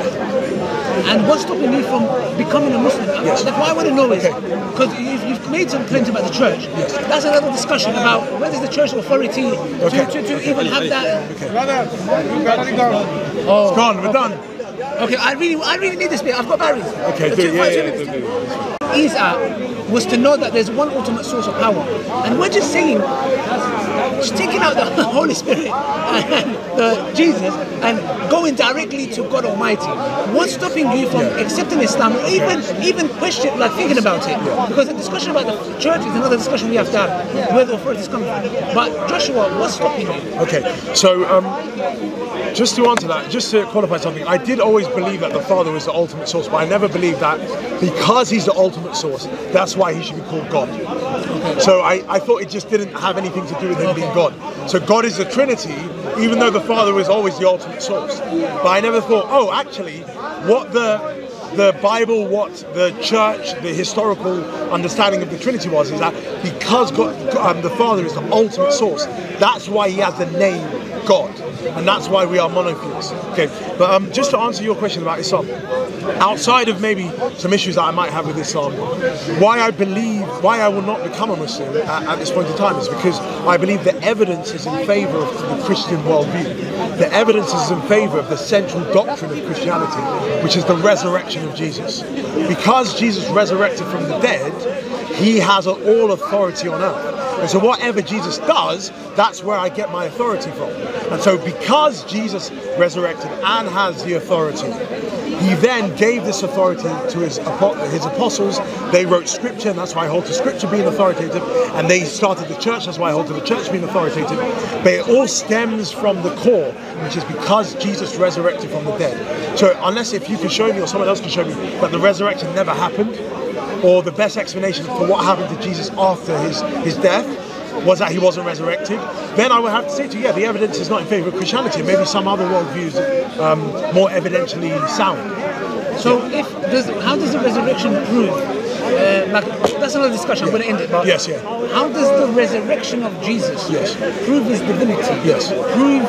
And what's stopping you from becoming a Muslim? That's what I want to know is, because you've made some claims about the church. That's another discussion about where is the church authority to even have that. Oh. It's gone, we're done. Okay, I really need this bit. I've got batteries. Okay, do it. Isa was to know that there's one ultimate source of power, and we're just saying, just taking out the Holy Spirit and the Jesus and going directly to God Almighty. What's stopping you from accepting Islam, or even question, like thinking about it? Because the discussion about the church is another discussion we have to have, where the authorities come from. But Joshua, what's stopping you? Okay, so just to answer that, just to qualify something, I did always believe that the Father was the ultimate source, but I never believed that because he's the ultimate source, that's why he should be called God. So I thought it just didn't have anything to do with him being God. So God is the Trinity, even though the Father is always the ultimate source. But I never thought, oh, actually, what the Bible, what the church, the historical understanding of the Trinity was, is that because God, the Father is the ultimate source, that's why he has the name God. And that's why we are monotheists. Okay, but just to answer your question about Islam, outside of maybe some issues that I might have with Islam, why I will not become a Muslim at this point in time is because I believe the evidence is in favour of the Christian worldview. The evidence is in favour of the central doctrine of Christianity, which is the resurrection of Jesus. Because Jesus resurrected from the dead, he has all authority on earth. And so whatever Jesus does, that's where I get my authority from. And so because Jesus resurrected and has the authority, he then gave this authority to his apostles. They wrote scripture, and that's why I hold to scripture being authoritative. And they started the church, that's why I hold to the church being authoritative. But it all stems from the core, which is because Jesus resurrected from the dead. So unless if you can show me, or someone else can show me, that the resurrection never happened, or the best explanation for what happened to Jesus after his death was that he wasn't resurrected, then I would have to say to you, yeah, the evidence is not in favour of Christianity. Maybe some other worldviews more evidentially sound. So how does the resurrection prove? That's another discussion. I'm going to end it. But yes, yeah. How does the resurrection of Jesus prove his divinity? Yes. Prove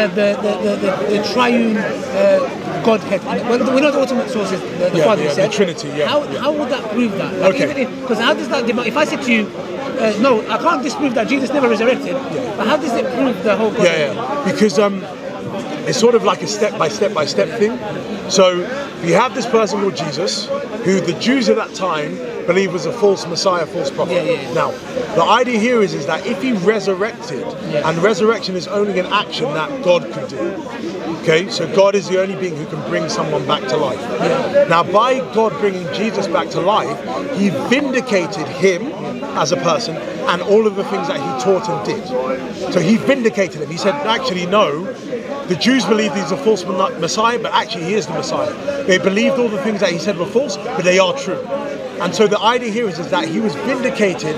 the triune Godhead? Well, we know the ultimate source is the Father. The Trinity. Yeah. How would that prove that? Like, okay. Because how does that? If I said to you, no, I can't disprove that Jesus never resurrected. But how does it prove the whole Godhead? Because it's sort of like a step by step thing. So you have this person called Jesus, who the Jews at that time believed was a false Messiah, false prophet. Now, the idea here is that if he resurrected, and resurrection is only an action that God could do. Okay, so God is the only being who can bring someone back to life. Now, by God bringing Jesus back to life, he vindicated him as a person and all of the things that he taught and did. So he vindicated him. He said, actually, no, the Jews believed he's a false Messiah, but actually he is the Messiah. They believed all the things that he said were false, but they are true. And so the idea here is that he was vindicated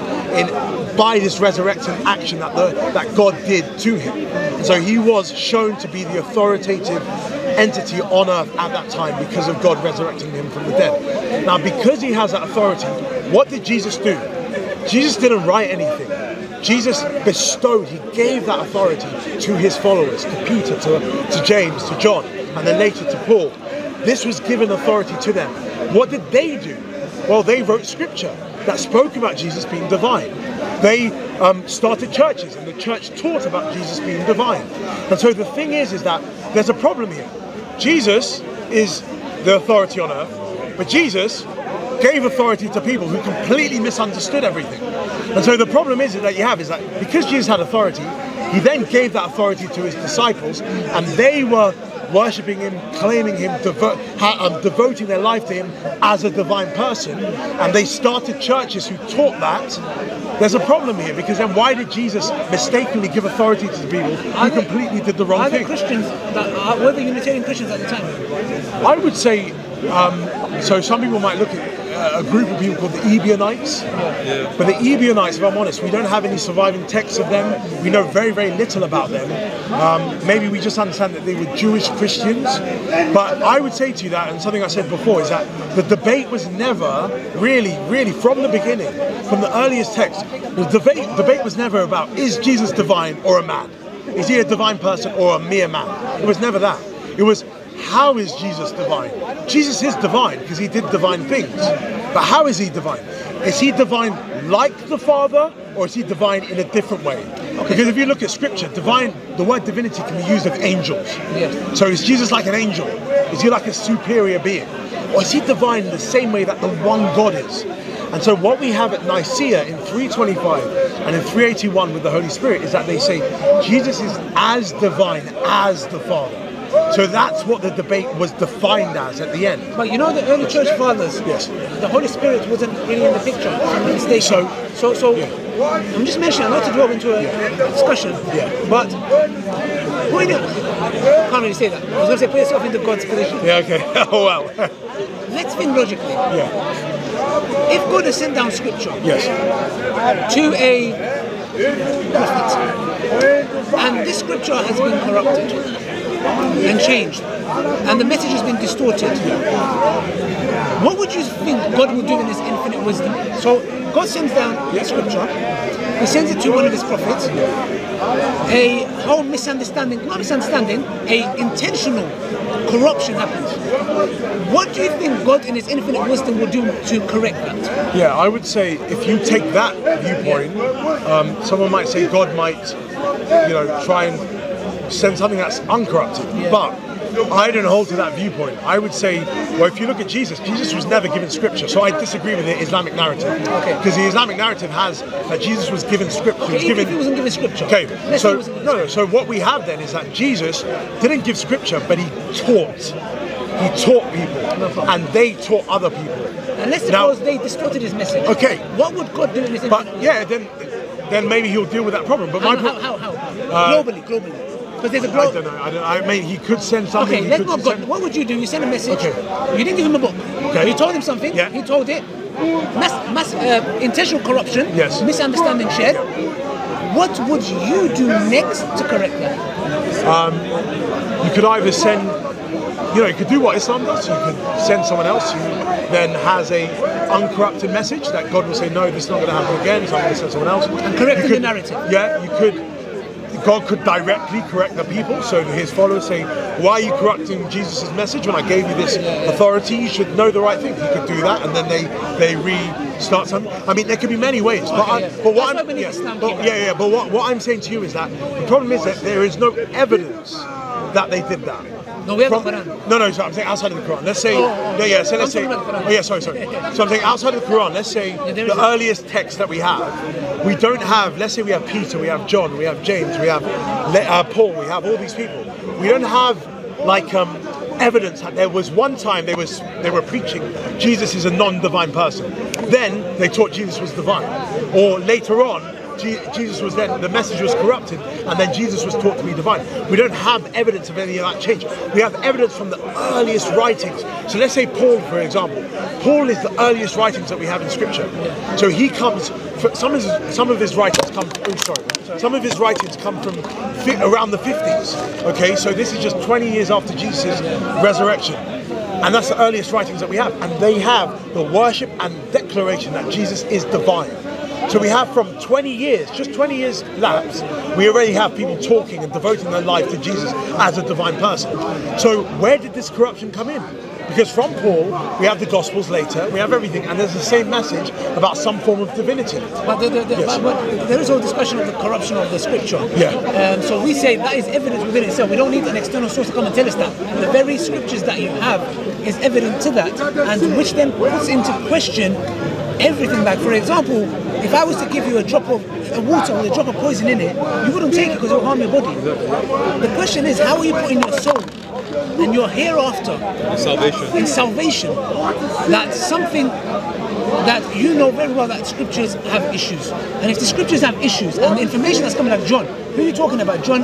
by this resurrection action that God did to him. And so he was shown to be the authoritative entity on earth at that time because of God resurrecting him from the dead. Now, because he has that authority, what did Jesus do? Jesus didn't write anything. Jesus bestowed, he gave that authority to his followers, to Peter, to James, to John, and then later to Paul. This was given authority to them. What did they do? Well, they wrote scripture that spoke about Jesus being divine. They started churches, and the church taught about Jesus being divine. And so the thing is that there's a problem here. Jesus is the authority on earth, but Jesus gave authority to people who completely misunderstood everything. And so the problem is that because Jesus had authority, he then gave that authority to his disciples, and they were worshipping him, claiming him, devoting their life to him as a divine person, and they started churches who taught that. There's a problem here, because then why did Jesus mistakenly give authority to the people who completely did the wrong thing? Were the Unitarian Christians at the time? I would say, so some people might look at a group of people called the Ebionites. But the Ebionites, if I'm honest, we don't have any surviving texts of them. We know very, very little about them. Maybe we just understand that they were Jewish Christians. But I would say to you that, and something I said before, is that the debate was never really from the beginning, from the earliest text, the debate was never about, is Jesus divine or a man? Is he a divine person or a mere man? It was never that. It was, how is Jesus divine? Jesus is divine because he did divine things. But how is he divine? Is he divine like the Father, or is he divine in a different way? Because if you look at scripture, the word divinity can be used of angels. Yes. So is Jesus like an angel? Is he like a superior being? Or is he divine in the same way that the one God is? And so what we have at Nicaea in 325 and in 381 with the Holy Spirit is that they say Jesus is as divine as the Father. So that's what the debate was defined as at the end. But you know the early church fathers, yes, the Holy Spirit wasn't really in the picture. So I'm just mentioning, not to delve into a discussion, but I can't really say that. I was going to say put yourself into God's position. Yeah, okay. Oh, wow. Let's think logically. Yeah. If God has sent down scripture to a prophet, and this scripture has been corrupted and changed, and the message has been distorted, what would you think God will do in his infinite wisdom? So God sends down the scripture, he sends it to one of his prophets, a whole a intentional corruption happens. What do you think God in his infinite wisdom will do to correct that? Yeah, I would say if you take that viewpoint, someone might say God might, try and send something that's uncorrupted. But I don't hold to that viewpoint. I would say, well, if you look at Jesus was never given scripture. So I disagree with the Islamic narrative. Because the Islamic narrative has that Jesus was given scripture. Even if he wasn't given scripture. Okay, so what we have then is that Jesus didn't give scripture, but he taught. He taught people, and they taught other people. And let's suppose they distorted his message. Okay. What would God do in his infinite wisdom? Then maybe he'll deal with that problem. But how? Globally. Because there's a I don't know. I mean, he could send something. Okay, let's not go. What would you do? You send a message. Okay. You didn't give him a book. Okay. You told him something. Yeah. He told it. Mass intentional corruption. Yes. Misunderstanding shared. What would you do next to correct that? You could either send. You could do what Islam does. You could send someone else who then has a uncorrupted message that God will say, no, this is not going to happen again. So I'm going to send someone else. And correcting the narrative. Yeah, you could. God could directly correct the people, so his followers say, why are you corrupting Jesus' message when I gave you this authority? You should know the right thing. He could do that, and then they restart something. I mean, there could be many ways. But what I'm saying to you is that the problem is that there is no evidence that they did that. No, we have the Quran. No, so I'm saying outside of the Quran. Let's say, so let's say, So I'm saying outside of the Quran, let's say the earliest text that we have, we don't have, let's say we have Peter, we have John, we have James, we have Paul, we have all these people. We don't have like evidence that there was one time they were preaching Jesus is a non-divine person. Then they taught Jesus was divine. Or later on, Jesus was then, the message was corrupted, and then Jesus was taught to be divine. We don't have evidence of any of that change. We have evidence from the earliest writings. So let's say Paul, for example. Paul is the earliest writings that we have in Scripture. So he comes, some of his writings come, some of his writings come from around the 50s. Okay, so this is just 20 years after Jesus' resurrection. And that's the earliest writings that we have. And they have the worship and declaration that Jesus is divine. So we have from 20 years, just 20 years lapse, we already have people talking and devoting their life to Jesus as a divine person. So where did this corruption come in? Because from Paul, we have the Gospels later, we have everything, and there's the same message about some form of divinity. But there is all discussion of the corruption of the scripture. Yeah. So we say that is evidence within itself. We don't need an external source to come and tell us that. The very scriptures that you have is evident to that, and which then puts into question everything. Like, for example, if I was to give you a drop of water with a drop of poison in it, you wouldn't take it because it will harm your body. The question is, how are you putting your soul and your hereafter in salvation? That's something that you know very well that scriptures have issues. And if the scriptures have issues, and the information that's coming like John, who are you talking about? John,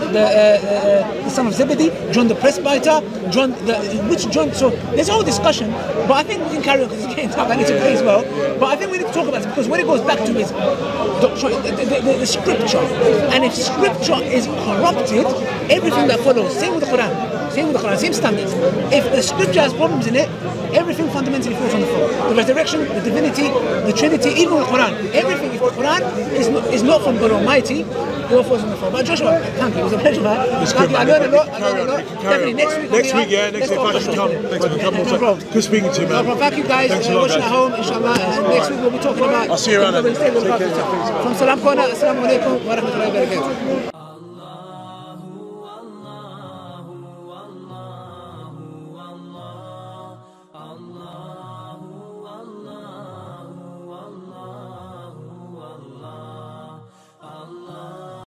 the son of Zebedee? John the presbyter? Which John? So there's a whole discussion, but I think we can carry on because it's getting tough. I need to pray as well. But I think we need to talk about it because when it goes back to his doctrine, the scripture, and if scripture is corrupted, everything that follows, same with the Quran. same with the Quran, same standards. If the scripture has problems in it, everything fundamentally falls on the floor. The resurrection, the divinity, the trinity, even the Quran. Everything, if the Quran is not from God Almighty, it all falls on the floor. But Joshua, thank you, it was a pleasure, man. Thank you, I learned a lot. Definitely, next week, if I can come. Good speaking to you, man. Thank you guys, watching at home, inshallah. Next week we'll be talking about... I'll see you around then. From Salam Corner, Assalamu alaikum wa rahmatullahi wa barakatuh.